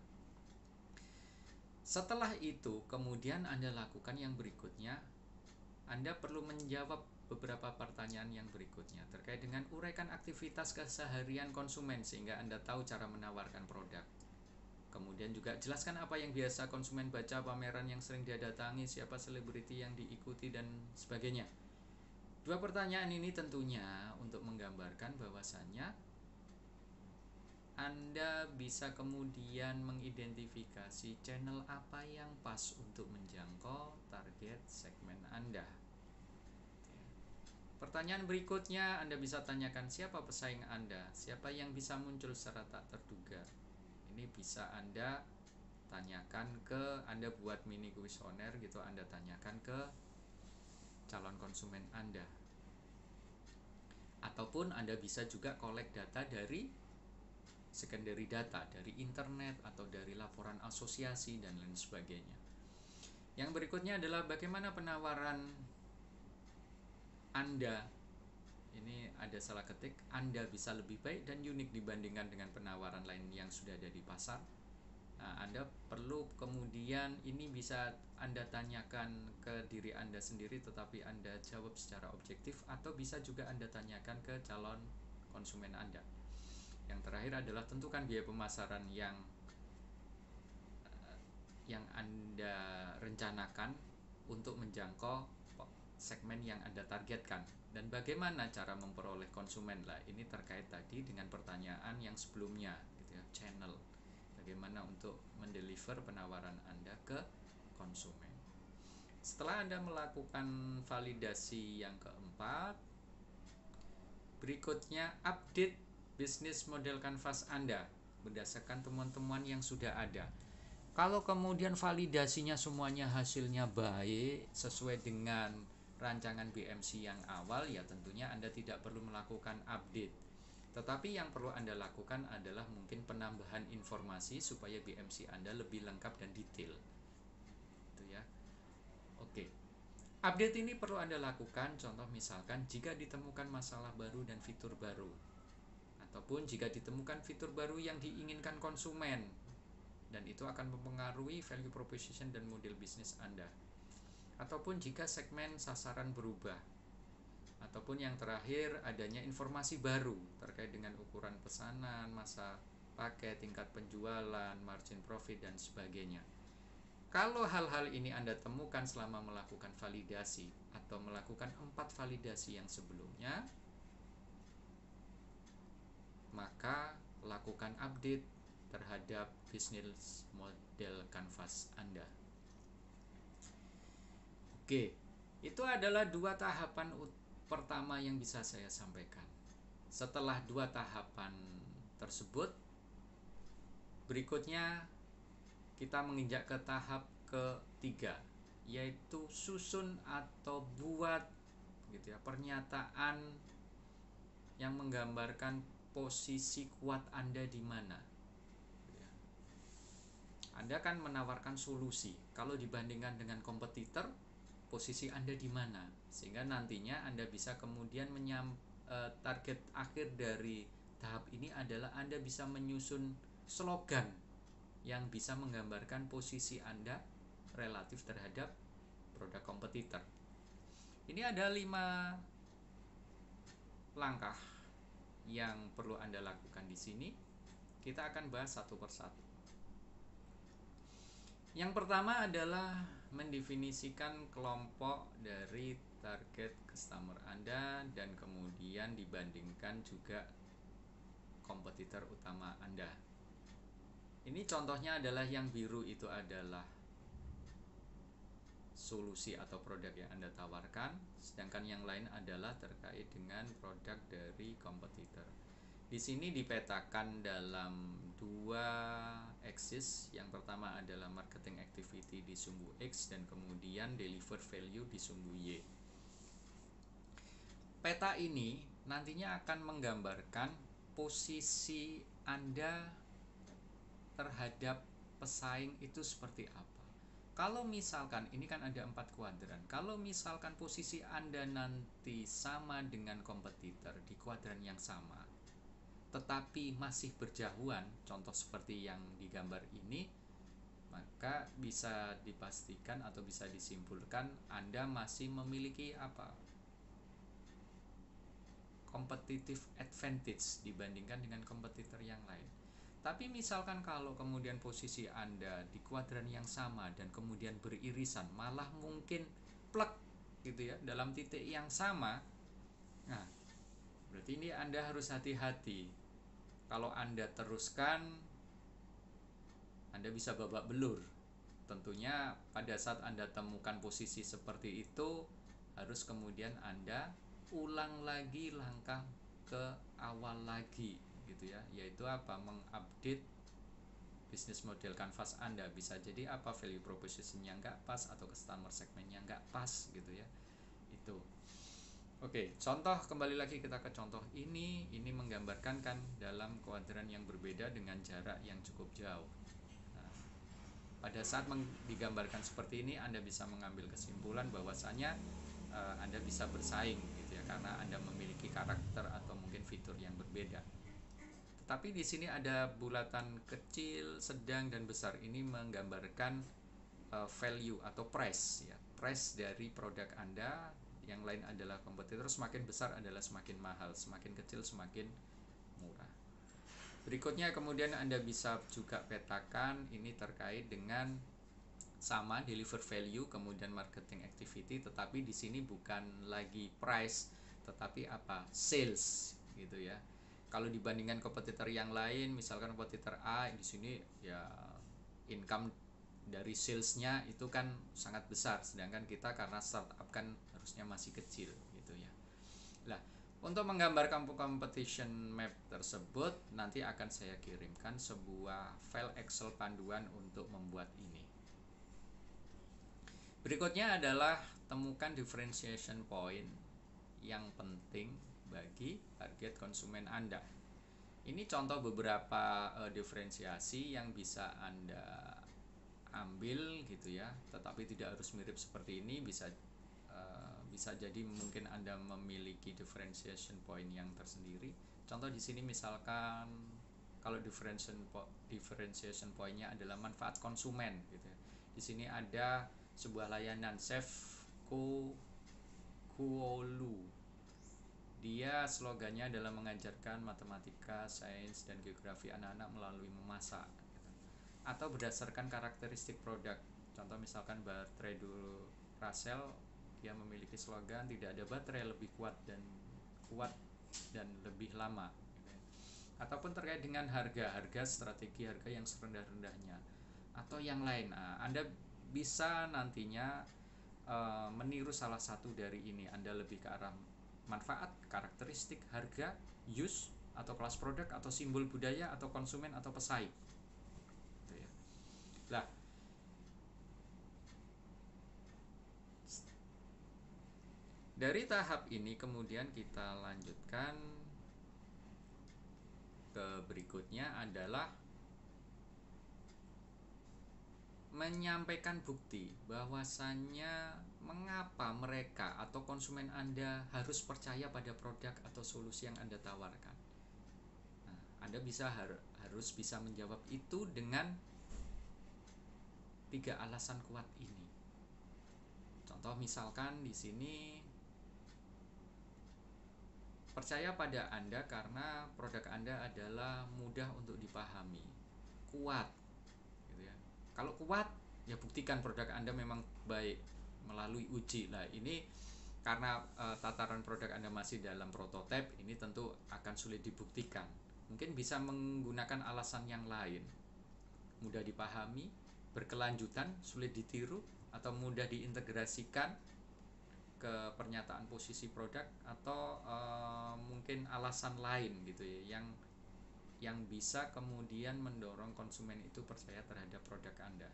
Setelah itu kemudian Anda lakukan yang berikutnya, Anda perlu menjawab beberapa pertanyaan yang berikutnya terkait dengan uraikan aktivitas keseharian konsumen sehingga Anda tahu cara menawarkan produk. Kemudian juga jelaskan apa yang biasa konsumen baca, pameran yang sering dia datangi, siapa selebriti yang diikuti, dan sebagainya. 2 pertanyaan ini tentunya untuk menggambarkan bahwasannya Anda bisa kemudian mengidentifikasi channel apa yang pas untuk menjangkau target segmen Anda. Pertanyaan berikutnya Anda bisa tanyakan siapa pesaing Anda, siapa yang bisa muncul secara tak terduga. Ini bisa Anda tanyakan ke, Anda buat mini kuesioner gitu, Anda tanyakan ke calon konsumen Anda. Ataupun Anda bisa juga collect data dari secondary data, dari internet atau dari laporan asosiasi dan lain sebagainya. Yang berikutnya adalah bagaimana penawaran Anda. Ini ada salah ketik, Anda bisa lebih baik dan unik dibandingkan dengan penawaran lain yang sudah ada di pasar. Nah, Anda perlu kemudian ini bisa Anda tanyakan ke diri Anda sendiri tetapi Anda jawab secara objektif, atau bisa juga Anda tanyakan ke calon konsumen Anda. Yang terakhir adalah tentukan biaya pemasaran yang Anda rencanakan untuk menjangkau segmen yang Anda targetkan, dan bagaimana cara memperoleh konsumen. Lah, ini terkait tadi dengan pertanyaan yang sebelumnya gitu ya, channel. Bagaimana untuk mendeliver penawaran Anda ke konsumen. Setelah Anda melakukan validasi yang keempat, berikutnya update bisnis model kanvas Anda berdasarkan temuan-temuan yang sudah ada. Kalau kemudian validasinya semuanya hasilnya baik sesuai dengan rancangan BMC yang awal, ya tentunya Anda tidak perlu melakukan update. Tetapi yang perlu Anda lakukan adalah mungkin penambahan informasi supaya BMC Anda lebih lengkap dan detail. Itu ya. Oke. Update ini perlu Anda lakukan, contoh misalkan jika ditemukan masalah baru dan fitur baru, ataupun jika ditemukan fitur baru yang diinginkan konsumen, dan itu akan mempengaruhi value proposition dan model bisnis Anda. Ataupun jika segmen sasaran berubah. Ataupun yang terakhir, adanya informasi baru terkait dengan ukuran pesanan, masa pakai, tingkat penjualan, margin profit, dan sebagainya. Kalau hal-hal ini Anda temukan selama melakukan validasi atau melakukan 4 validasi yang sebelumnya, maka lakukan update terhadap bisnis model kanvas Anda. Oke, itu adalah 2 tahapan pertama yang bisa saya sampaikan. Setelah 2 tahapan tersebut, berikutnya kita menginjak ke tahap ketiga, yaitu susun atau buat gitu ya, pernyataan yang menggambarkan posisi kuat Anda di mana. Anda kan menawarkan solusi. Kalau dibandingkan dengan kompetitor, posisi Anda di mana? Sehingga nantinya Anda bisa kemudian target akhir dari tahap ini adalah Anda bisa menyusun slogan yang bisa menggambarkan posisi Anda relatif terhadap produk kompetitor. Ini ada 5 langkah yang perlu Anda lakukan di sini. Kita akan bahas satu persatu. Yang pertama adalah mendefinisikan kelompok dari target customer Anda dan kemudian dibandingkan juga kompetitor utama Anda. Ini contohnya adalah yang biru, itu adalah solusi atau produk yang Anda tawarkan, sedangkan yang lain adalah terkait dengan produk dari kompetitor. Di sini dipetakan dalam 2 axis. Yang pertama adalah marketing activity di sumbu X dan kemudian deliver value di sumbu Y. Peta ini nantinya akan menggambarkan posisi Anda terhadap pesaing itu seperti apa. Kalau misalkan ini kan ada 4 kuadran, kalau misalkan posisi Anda nanti sama dengan kompetitor di kuadran yang sama, tetapi masih berjauhan, contoh seperti yang digambar ini, maka bisa dipastikan atau bisa disimpulkan Anda masih memiliki apa? Competitive advantage dibandingkan dengan kompetitor yang lain. Tapi misalkan kalau kemudian posisi Anda di kuadran yang sama dan kemudian beririsan, malah mungkin plek gitu ya, dalam titik yang sama. Nah, berarti ini Anda harus hati-hati. Kalau Anda teruskan, Anda bisa babak belur. Tentunya pada saat Anda temukan posisi seperti itu, harus kemudian Anda ulang lagi langkah ke awal lagi gitu ya, yaitu apa? Mengupdate bisnis model canvas Anda. Bisa jadi apa? Value propositionnya nggak pas atau customer segmentnya nggak pas gitu ya. Itu. Oke, contoh kembali lagi kita ke contoh ini menggambarkan kan dalam kuadran yang berbeda dengan jarak yang cukup jauh. Nah, pada saat digambarkan seperti ini, Anda bisa mengambil kesimpulan bahwasanya Anda bisa bersaing gitu ya, karena Anda memiliki karakter atau mungkin fitur yang berbeda. Tapi di sini ada bulatan kecil, sedang, dan besar. Ini menggambarkan value atau price ya, price dari produk Anda. Yang lain adalah kompetitor. Semakin besar adalah semakin mahal, semakin kecil semakin murah. Berikutnya kemudian Anda bisa juga petakan ini terkait dengan sama deliver value kemudian marketing activity, tetapi di sini bukan lagi price tetapi apa? Sales gitu ya. Kalau dibandingkan kompetitor yang lain, misalkan kompetitor A di sini ya income dari salesnya itu kan sangat besar, sedangkan kita karena startup kan harusnya masih kecil gitu ya. Nah, untuk menggambarkan competition map tersebut nanti akan saya kirimkan sebuah file Excel panduan untuk membuat ini. Berikutnya adalah temukan differentiation point yang penting bagi target konsumen Anda. Ini contoh beberapa diferensiasi yang bisa Anda ambil gitu ya, tetapi tidak harus mirip seperti ini. Bisa jadi mungkin Anda memiliki differentiation point yang tersendiri. Contoh di sini misalkan kalau differentiation point-nya adalah manfaat konsumen gitu ya. Di sini ada sebuah layanan Chef Kuolu. Dia slogannya adalah mengajarkan matematika, sains, dan geografi anak-anak melalui memasak. Atau berdasarkan karakteristik produk. Contoh misalkan baterai Duracell, dia memiliki slogan tidak ada baterai lebih kuat dan lebih lama. Ataupun terkait dengan harga strategi harga yang serendah-rendahnya atau yang lain. Nah, Anda bisa nantinya meniru salah satu dari ini. Anda lebih ke arah manfaat, karakteristik, harga, use atau kelas produk atau simbol budaya atau konsumen atau pesaing. Nah, dari tahap ini kemudian kita lanjutkan ke berikutnya adalah menyampaikan bukti bahwasannya mengapa mereka atau konsumen Anda harus percaya pada produk atau solusi yang Anda tawarkan. Nah, Anda harus bisa menjawab itu dengan 3 alasan kuat ini. Contoh misalkan di sini percaya pada Anda karena produk Anda adalah mudah untuk dipahami, kuat gitu ya. Kalau kuat, ya buktikan produk Anda memang baik melalui uji. Nah, ini karena tataran produk Anda masih dalam prototipe, ini tentu akan sulit dibuktikan. Mungkin bisa menggunakan alasan yang lain. Mudah dipahami, berkelanjutan, sulit ditiru, atau mudah diintegrasikan ke pernyataan posisi produk, atau mungkin alasan lain gitu ya yang bisa kemudian mendorong konsumen itu percaya terhadap produk Anda.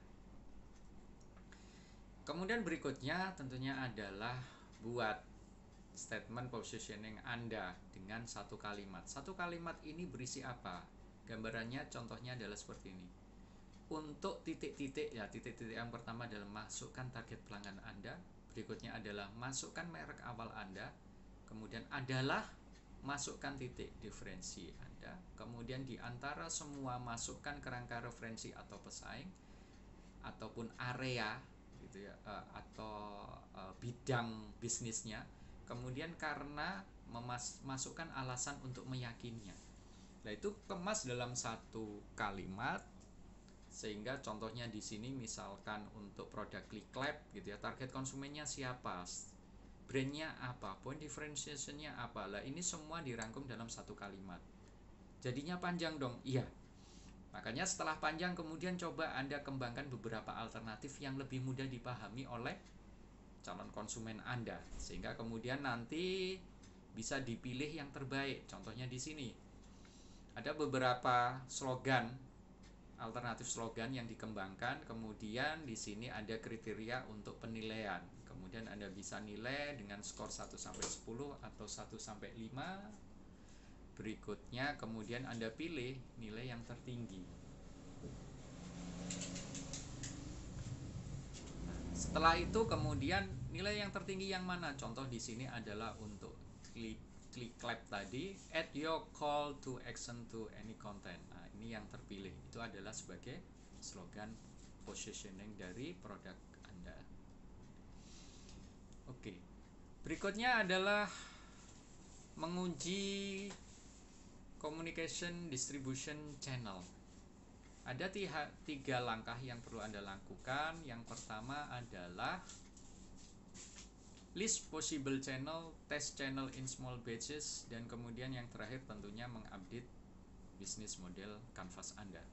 Kemudian berikutnya tentunya adalah buat statement positioning Anda dengan satu kalimat. Satu kalimat ini berisi apa? Gambarannya contohnya adalah seperti ini. untuk titik-titik ya, titik-titik yang pertama adalah masukkan target pelanggan Anda, berikutnya adalah masukkan merek awal Anda, kemudian adalah masukkan titik diferensi Anda, kemudian di antara semua masukkan kerangka referensi atau pesaing ataupun area gitu ya, atau bidang bisnisnya, kemudian karena memasukkan alasan untuk meyakininya. Nah, itu kemas dalam satu kalimat, sehingga contohnya di sini misalkan untuk produk Click Lab gitu ya, target konsumennya siapa, brandnya apa, point differentiationnya apa. Lah ini semua dirangkum dalam satu kalimat. Jadinya panjang dong. Iya. Makanya setelah panjang kemudian coba Anda kembangkan beberapa alternatif yang lebih mudah dipahami oleh calon konsumen Anda, sehingga kemudian nanti bisa dipilih yang terbaik. Contohnya di sini ada beberapa slogan, alternatif slogan yang dikembangkan, kemudian di sini ada kriteria untuk penilaian. Kemudian Anda bisa nilai dengan skor 1 sampai 10 atau 1 sampai 5. Berikutnya kemudian Anda pilih nilai yang tertinggi. Setelah itu kemudian nilai yang tertinggi yang mana? Contoh di sini adalah untuk Click Lab tadi, add your call to action to any content. Nah, ini yang terpilih. Itu adalah sebagai slogan positioning dari produk Anda. Oke. Berikutnya adalah menguji communication distribution channel. Ada 3 langkah yang perlu Anda lakukan. Yang pertama adalah list possible channel, test channel in small batches, dan kemudian yang terakhir tentunya mengupdate bisnis model canvas Anda.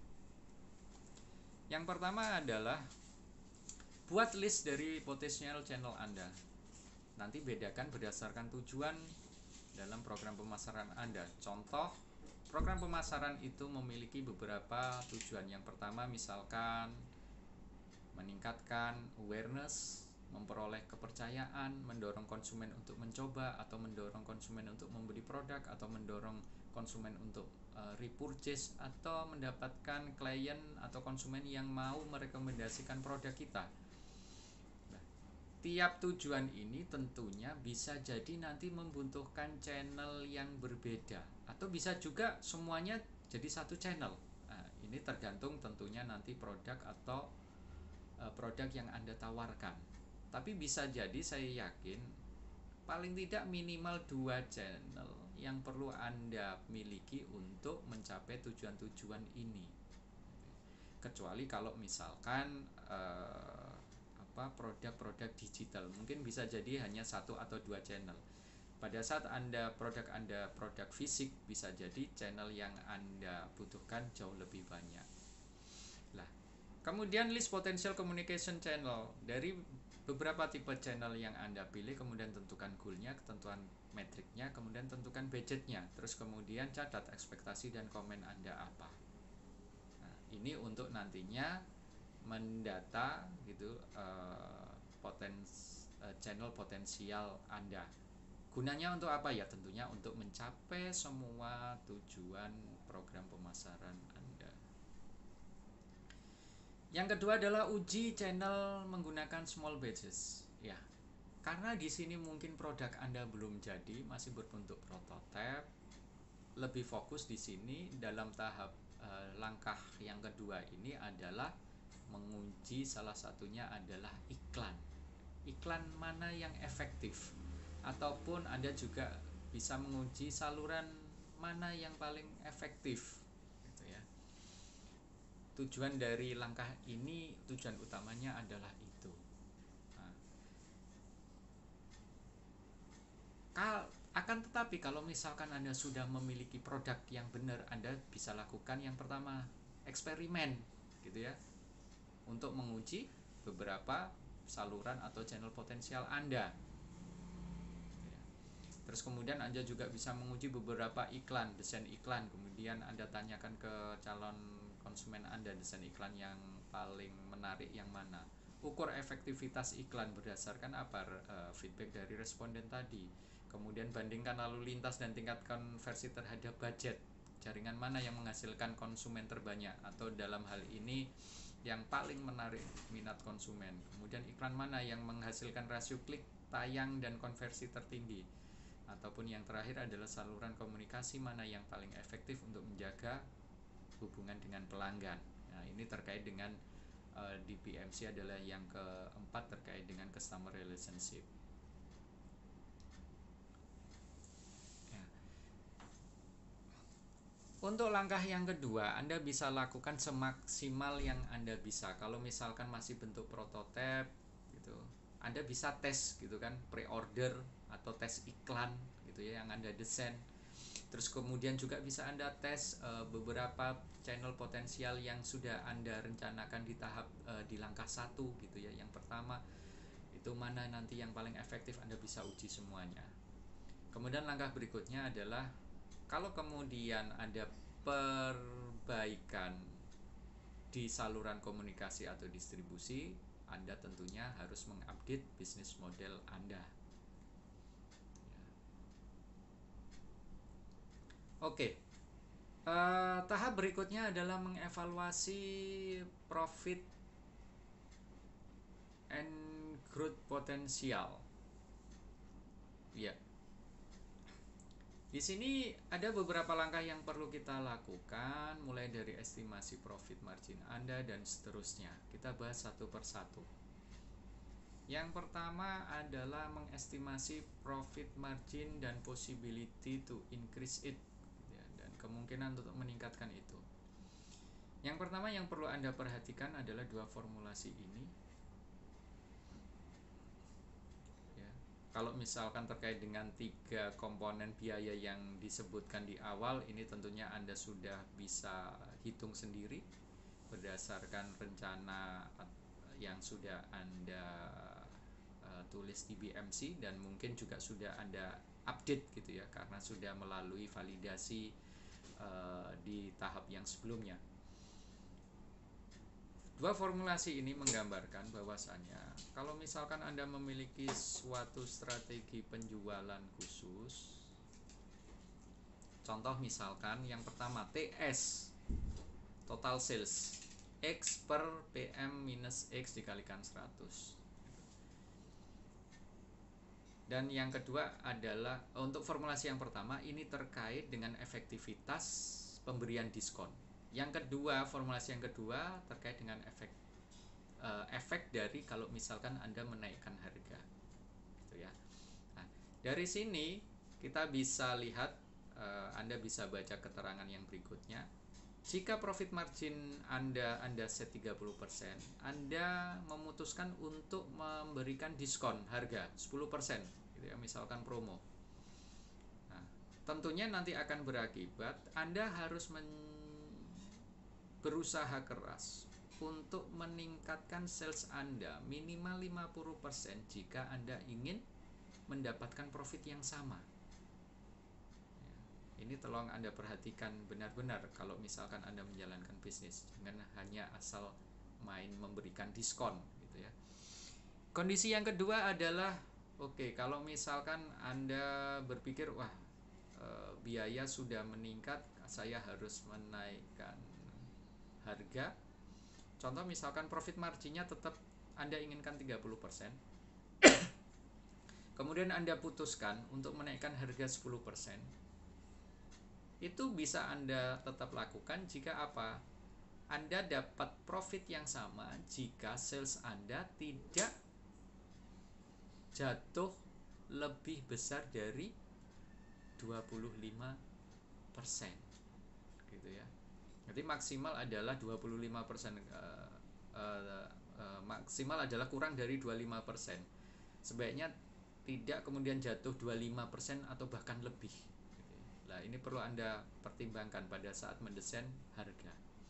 Yang pertama adalah buat list dari potensial channel Anda. Nanti bedakan berdasarkan tujuan dalam program pemasaran Anda. Contoh, program pemasaran itu memiliki beberapa tujuan. Yang pertama misalkan meningkatkan awareness, memperoleh kepercayaan, mendorong konsumen untuk mencoba atau mendorong konsumen untuk membeli produk, atau mendorong konsumen untuk repurchase, atau mendapatkan klien atau konsumen yang mau merekomendasikan produk kita. Nah, tiap tujuan ini tentunya bisa jadi nanti membutuhkan channel yang berbeda, atau bisa juga semuanya jadi satu channel. Nah, ini tergantung tentunya nanti produk atau produk yang Anda tawarkan. Tapi bisa jadi, saya yakin paling tidak minimal 2 channel yang perlu Anda miliki untuk mencapai tujuan-tujuan ini. Kecuali kalau misalkan produk-produk digital, mungkin bisa jadi hanya 1 atau 2 channel. Pada saat produk Anda produk fisik, bisa jadi channel yang Anda butuhkan jauh lebih banyak. Lah, kemudian list potential communication channel. Dari beberapa tipe channel yang Anda pilih, kemudian tentukan goalnya, ketentuan metriknya, kemudian tentukan budgetnya, terus kemudian catat ekspektasi dan komen Anda apa. Nah, ini untuk nantinya mendata gitu channel potensial Anda. Gunanya untuk apa ya? Tentunya untuk mencapai semua tujuan program pemasaran Anda. Yang kedua adalah uji channel menggunakan small batches. Ya, karena di sini mungkin produk Anda belum jadi, masih berbentuk prototipe. Lebih fokus di sini dalam tahap langkah yang kedua ini adalah menguji, salah satunya adalah iklan. Iklan mana yang efektif? Ataupun Anda juga bisa menguji saluran mana yang paling efektif. Tujuan dari langkah ini, tujuan utamanya adalah itu. Akan tetapi kalau misalkan Anda sudah memiliki produk yang benar, Anda bisa lakukan yang pertama, eksperimen gitu ya, untuk menguji beberapa saluran atau channel potensial Anda. Terus kemudian Anda juga bisa menguji beberapa iklan, desain iklan. Kemudian Anda tanyakan ke calon konsumen Anda, desain iklan yang paling menarik yang mana. Ukur efektivitas iklan berdasarkan apa? Feedback dari responden tadi. Kemudian bandingkan lalu lintas dan tingkat konversi terhadap budget. jaringan mana yang menghasilkan konsumen terbanyak, atau dalam hal ini yang paling menarik minat konsumen. Kemudian iklan mana yang menghasilkan rasio klik, tayang, dan konversi tertinggi. Ataupun yang terakhir adalah saluran komunikasi mana yang paling efektif untuk menjaga hubungan dengan pelanggan. Nah, ini terkait dengan di PMC adalah yang keempat, terkait dengan customer relationship. Ya. Untuk langkah yang kedua, Anda bisa lakukan semaksimal yang Anda bisa. Kalau misalkan masih bentuk prototipe gitu, Anda bisa tes gitu kan, pre-order atau tes iklan gitu ya yang Anda desain. Terus kemudian juga bisa Anda tes beberapa channel potensial yang sudah Anda rencanakan di tahap di langkah 1 gitu ya. Yang pertama itu mana nanti yang paling efektif, Anda bisa uji semuanya. Kemudian langkah berikutnya adalah kalau kemudian ada perbaikan di saluran komunikasi atau distribusi, Anda tentunya harus mengupdate bisnis model Anda. Oke, tahap berikutnya adalah mengevaluasi profit and growth potensial. Ya, di sini ada beberapa langkah yang perlu kita lakukan, mulai dari estimasi profit margin Anda dan seterusnya. Kita bahas satu persatu. Yang pertama adalah mengestimasi profit margin dan possibility to increase it, dan kemungkinan untuk meningkatkan itu. Yang pertama yang perlu Anda perhatikan adalah dua formulasi ini. Ya, kalau misalkan terkait dengan 3 komponen biaya yang disebutkan di awal, ini tentunya Anda sudah bisa hitung sendiri berdasarkan rencana yang sudah Anda tulis di BMC, dan mungkin juga sudah Anda update gitu ya, karena sudah melalui validasi di tahap yang sebelumnya. Dua formulasi ini menggambarkan bahwasanya kalau misalkan Anda memiliki suatu strategi penjualan khusus, contoh misalkan yang pertama TS, total sales, X per PM minus X dikalikan 100. Dan yang kedua adalah untuk formulasi yang pertama ini terkait dengan efektivitas pemberian diskon. Yang kedua, formulasi yang kedua terkait dengan efek dari kalau misalkan Anda menaikkan harga, gitu ya. Nah, dari sini kita bisa lihat, Anda bisa baca keterangan yang berikutnya. Jika profit margin Anda set 30%, Anda memutuskan untuk memberikan diskon harga 10%, gitu ya, misalkan promo. Nah, tentunya nanti akan berakibat Anda harus berusaha keras untuk meningkatkan sales Anda minimal 50% jika Anda ingin mendapatkan profit yang sama. Ini tolong Anda perhatikan benar-benar kalau misalkan Anda menjalankan bisnis, jangan hanya asal main memberikan diskon gitu ya. Kondisi yang kedua adalah kalau misalkan Anda berpikir biaya sudah meningkat, saya harus menaikkan harga. Contoh misalkan profit marginnya tetap Anda inginkan 30%. Kemudian Anda putuskan untuk menaikkan harga 10%. Itu bisa Anda tetap lakukan jika apa? Anda dapat profit yang sama jika sales Anda tidak jatuh lebih besar dari 25%, gitu ya. Jadi maksimal adalah 25%, maksimal adalah kurang dari 25%. Sebaiknya tidak kemudian jatuh 25% atau bahkan lebih. Nah, ini perlu Anda pertimbangkan pada saat mendesain harga.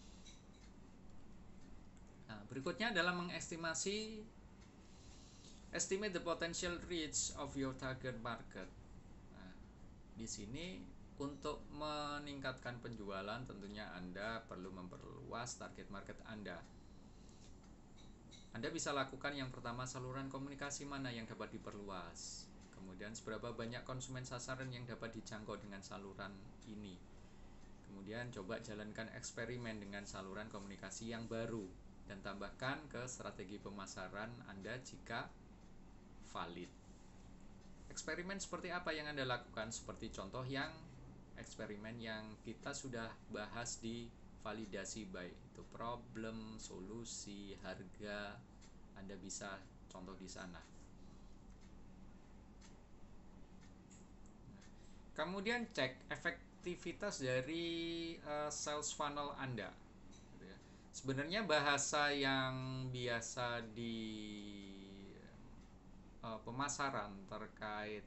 Nah, berikutnya adalah mengestimasi estimate the potential reach of your target market. Nah, di sini untuk meningkatkan penjualan tentunya Anda perlu memperluas target market Anda. Anda bisa lakukan yang pertama, saluran komunikasi mana yang dapat diperluas. Kemudian seberapa banyak konsumen sasaran yang dapat dijangkau dengan saluran ini. Kemudian coba jalankan eksperimen dengan saluran komunikasi yang baru dan tambahkan ke strategi pemasaran Anda jika valid. Eksperimen seperti apa yang Anda lakukan? Seperti contoh yang eksperimen yang kita sudah bahas di validasi, baik itu problem, solusi, harga. Anda bisa contoh di sana. Kemudian cek efektivitas dari sales funnel Anda. Sebenarnya bahasa yang biasa di pemasaran terkait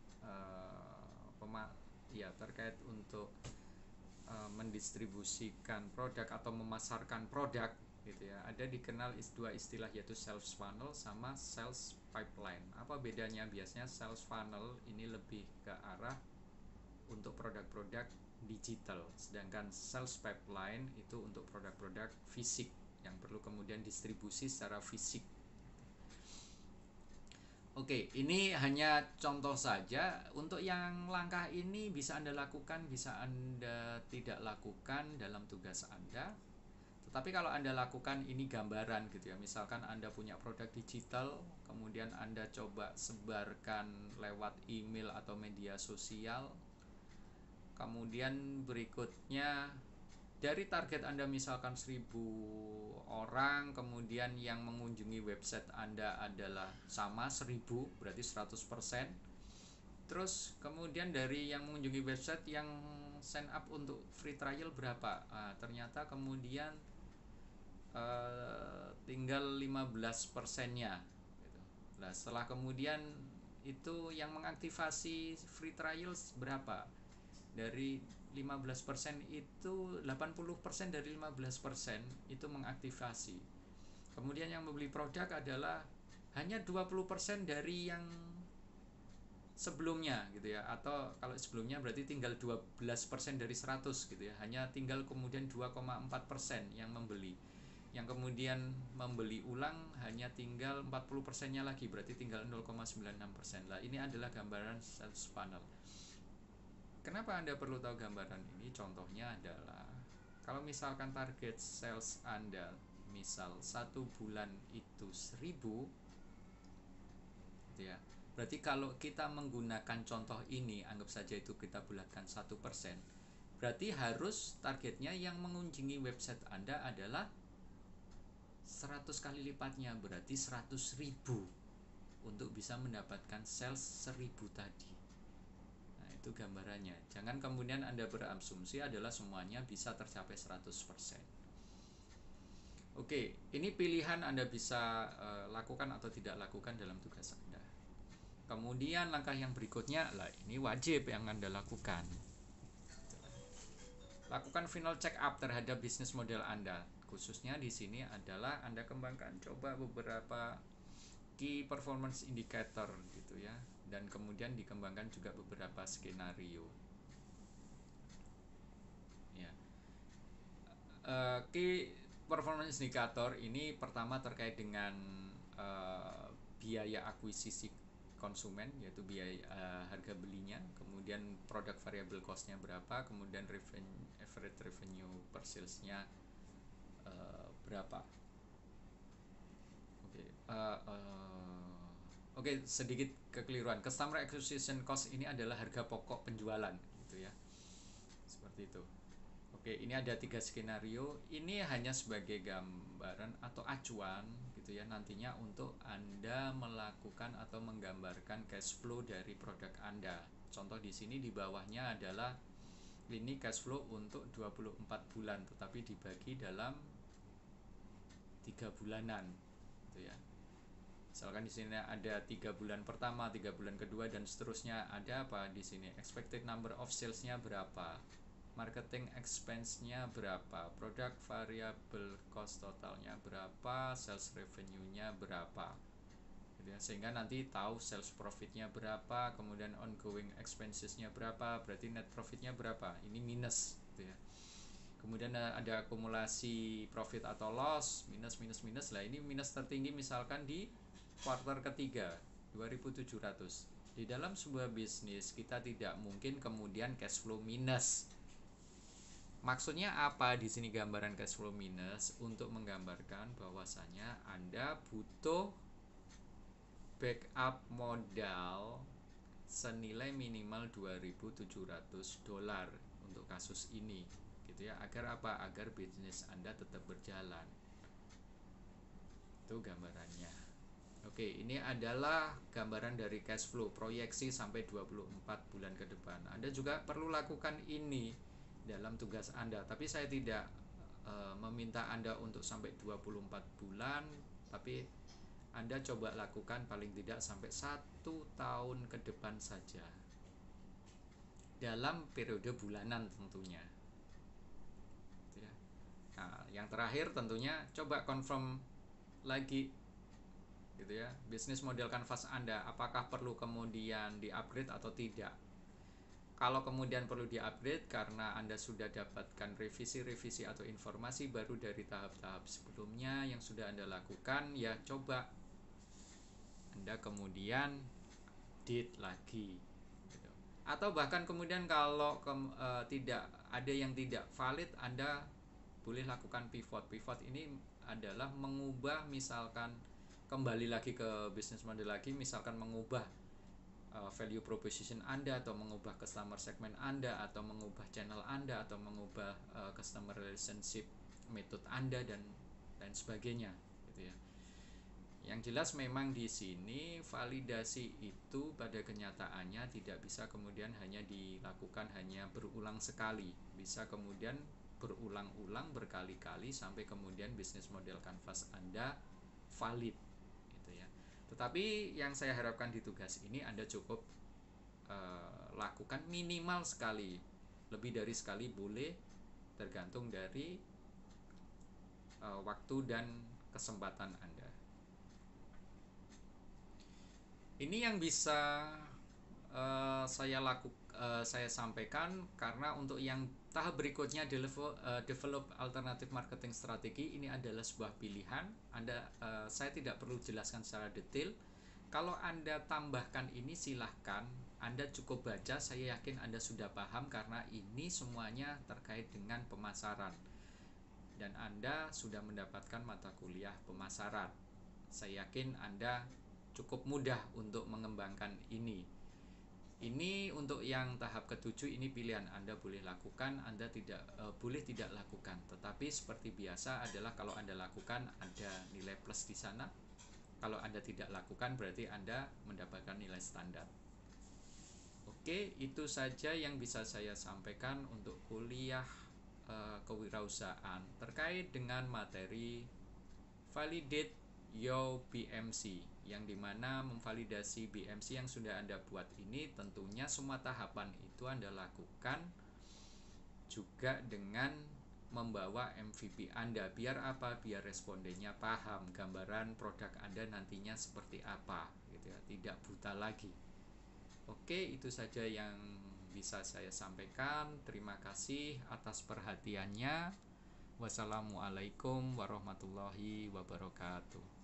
terkait untuk mendistribusikan produk atau memasarkan produk gitu ya, ada dikenal dua istilah, yaitu sales funnel sama sales pipeline. Apa bedanya? Biasanya sales funnel ini lebih ke arah untuk produk-produk digital, sedangkan sales pipeline itu untuk produk-produk fisik yang perlu kemudian distribusi secara fisik. Oke, ini hanya contoh saja. Untuk yang langkah ini bisa Anda lakukan, bisa Anda tidak lakukan dalam tugas Anda. Tetapi kalau Anda lakukan, ini gambaran gitu ya. Misalkan Anda punya produk digital, kemudian Anda coba sebarkan lewat email atau media sosial. Kemudian berikutnya, dari target Anda misalkan 1000 orang, kemudian yang mengunjungi website Anda adalah sama 1000, berarti 100%. Terus kemudian dari yang mengunjungi website yang sign up untuk free trial berapa? Ternyata kemudian tinggal 15%-nya gitu. Nah, setelah kemudian itu yang mengaktifasi free trial berapa? Dari 15% itu 80% dari 15% itu mengaktifasi. Kemudian yang membeli produk adalah hanya 20% dari yang sebelumnya gitu ya, atau kalau sebelumnya berarti tinggal 12% dari 100 gitu ya. Hanya tinggal kemudian 2,4% yang membeli. Yang kemudian membeli ulang hanya tinggal 40%-nya lagi, berarti tinggal 0,96%. Lah, ini adalah gambaran sales funnel. Kenapa Anda perlu tahu gambaran ini? Contohnya adalah kalau misalkan target sales Anda misal 1 bulan itu 1000 gitu ya. Berarti kalau kita menggunakan contoh ini, anggap saja itu kita bulatkan 1%, berarti harus targetnya yang mengunjungi website Anda adalah 100 kali lipatnya, berarti 100.000 untuk bisa mendapatkan sales 1000 tadi. Itu gambarannya. Jangan kemudian Anda berasumsi adalah semuanya bisa tercapai 100%. Oke, ini pilihan Anda bisa lakukan atau tidak lakukan dalam tugas Anda. Kemudian langkah yang berikutnya, ini wajib yang Anda lakukan. Lakukan final check up terhadap bisnis model Anda. Khususnya di sini adalah Anda kembangkan coba beberapa key performance indicator gitu ya, dan kemudian dikembangkan juga beberapa skenario ya. Key performance indicator ini pertama terkait dengan biaya akuisisi konsumen, yaitu biaya harga belinya, kemudian produk variable costnya berapa, kemudian average revenue per salesnya berapa. Oke, sedikit kekeliruan. Customer acquisition cost ini adalah harga pokok penjualan gitu ya. Seperti itu. Oke, ini ada 3 skenario. Ini hanya sebagai gambaran atau acuan gitu ya, nantinya untuk Anda melakukan atau menggambarkan cash flow dari produk Anda. Contoh di sini di bawahnya adalah ini cash flow untuk 24 bulan tetapi dibagi dalam 3 bulanan gitu ya. Misalkan di sini ada 3 bulan pertama, 3 bulan kedua, dan seterusnya. Ada apa di sini? Expected number of sales-nya berapa? Marketing expense-nya berapa? Product variable cost totalnya berapa? Sales revenue-nya berapa? Gitu ya. Sehingga nanti tahu sales profit-nya berapa, kemudian ongoing expenses-nya berapa, berarti net profit-nya berapa? Ini minus gitu ya. Kemudian ada akumulasi profit atau loss, minus. Lah, ini minus tertinggi misalkan di kuartal ketiga 2700. Di dalam sebuah bisnis kita tidak mungkin kemudian cash flow minus. Maksudnya apa di sini gambaran cash flow minus? Untuk menggambarkan bahwasanya Anda butuh backup modal senilai minimal 2.700 dolar untuk kasus ini, gitu ya. Agar apa? Agar bisnis Anda tetap berjalan. Itu gambarannya. Oke, ini adalah gambaran dari cash flow proyeksi sampai 24 bulan ke depan. Anda juga perlu lakukan ini dalam tugas Anda, tapi saya tidak meminta Anda untuk sampai 24 bulan, tapi Anda coba lakukan paling tidak sampai 1 tahun ke depan saja, dalam periode bulanan tentunya. Nah, yang terakhir tentunya coba confirm lagi, gitu ya, bisnis model kanvas Anda apakah perlu kemudian di-upgrade atau tidak. Kalau kemudian perlu di-upgrade karena Anda sudah dapatkan revisi-revisi atau informasi baru dari tahap-tahap sebelumnya yang sudah Anda lakukan, ya coba Anda kemudian update lagi, gitu. Atau bahkan kemudian kalau tidak ada yang tidak valid, Anda boleh lakukan pivot. Pivot ini adalah mengubah, misalkan kembali lagi ke bisnis model lagi, misalkan mengubah value proposition Anda, atau mengubah customer segment Anda, atau mengubah channel Anda, atau mengubah customer relationship method Anda, dan lain sebagainya, gitu ya. Yang jelas memang di sini validasi itu pada kenyataannya tidak bisa kemudian hanya dilakukan hanya berulang sekali, bisa kemudian berulang-ulang berkali-kali sampai kemudian bisnis model kanvas Anda valid, gitu ya. Tetapi yang saya harapkan di tugas ini Anda cukup lakukan minimal sekali, lebih dari sekali boleh, tergantung dari waktu dan kesempatan Anda. Ini yang bisa saya sampaikan, karena untuk yang tahap berikutnya develop alternative marketing strategi ini adalah sebuah pilihan. Saya tidak perlu jelaskan secara detail. Kalau Anda tambahkan ini silahkan, Anda cukup baca, saya yakin Anda sudah paham karena ini semuanya terkait dengan pemasaran dan Anda sudah mendapatkan mata kuliah pemasaran. Saya yakin Anda cukup mudah untuk mengembangkan ini. Ini untuk yang tahap ke-7, ini pilihan Anda boleh lakukan, Anda boleh tidak lakukan. Tetapi seperti biasa adalah kalau Anda lakukan ada nilai plus di sana. Kalau Anda tidak lakukan berarti Anda mendapatkan nilai standar. Oke, itu saja yang bisa saya sampaikan untuk kuliah kewirausahaan terkait dengan materi Validate Your BMC, yang dimana memvalidasi BMC yang sudah Anda buat ini tentunya semua tahapan itu Anda lakukan juga dengan membawa MVP Anda. Biar apa? Biar respondennya paham gambaran produk Anda nantinya seperti apa, gitu ya, tidak buta lagi. Oke, itu saja yang bisa saya sampaikan. Terima kasih atas perhatiannya. Wassalamualaikum warahmatullahi wabarakatuh.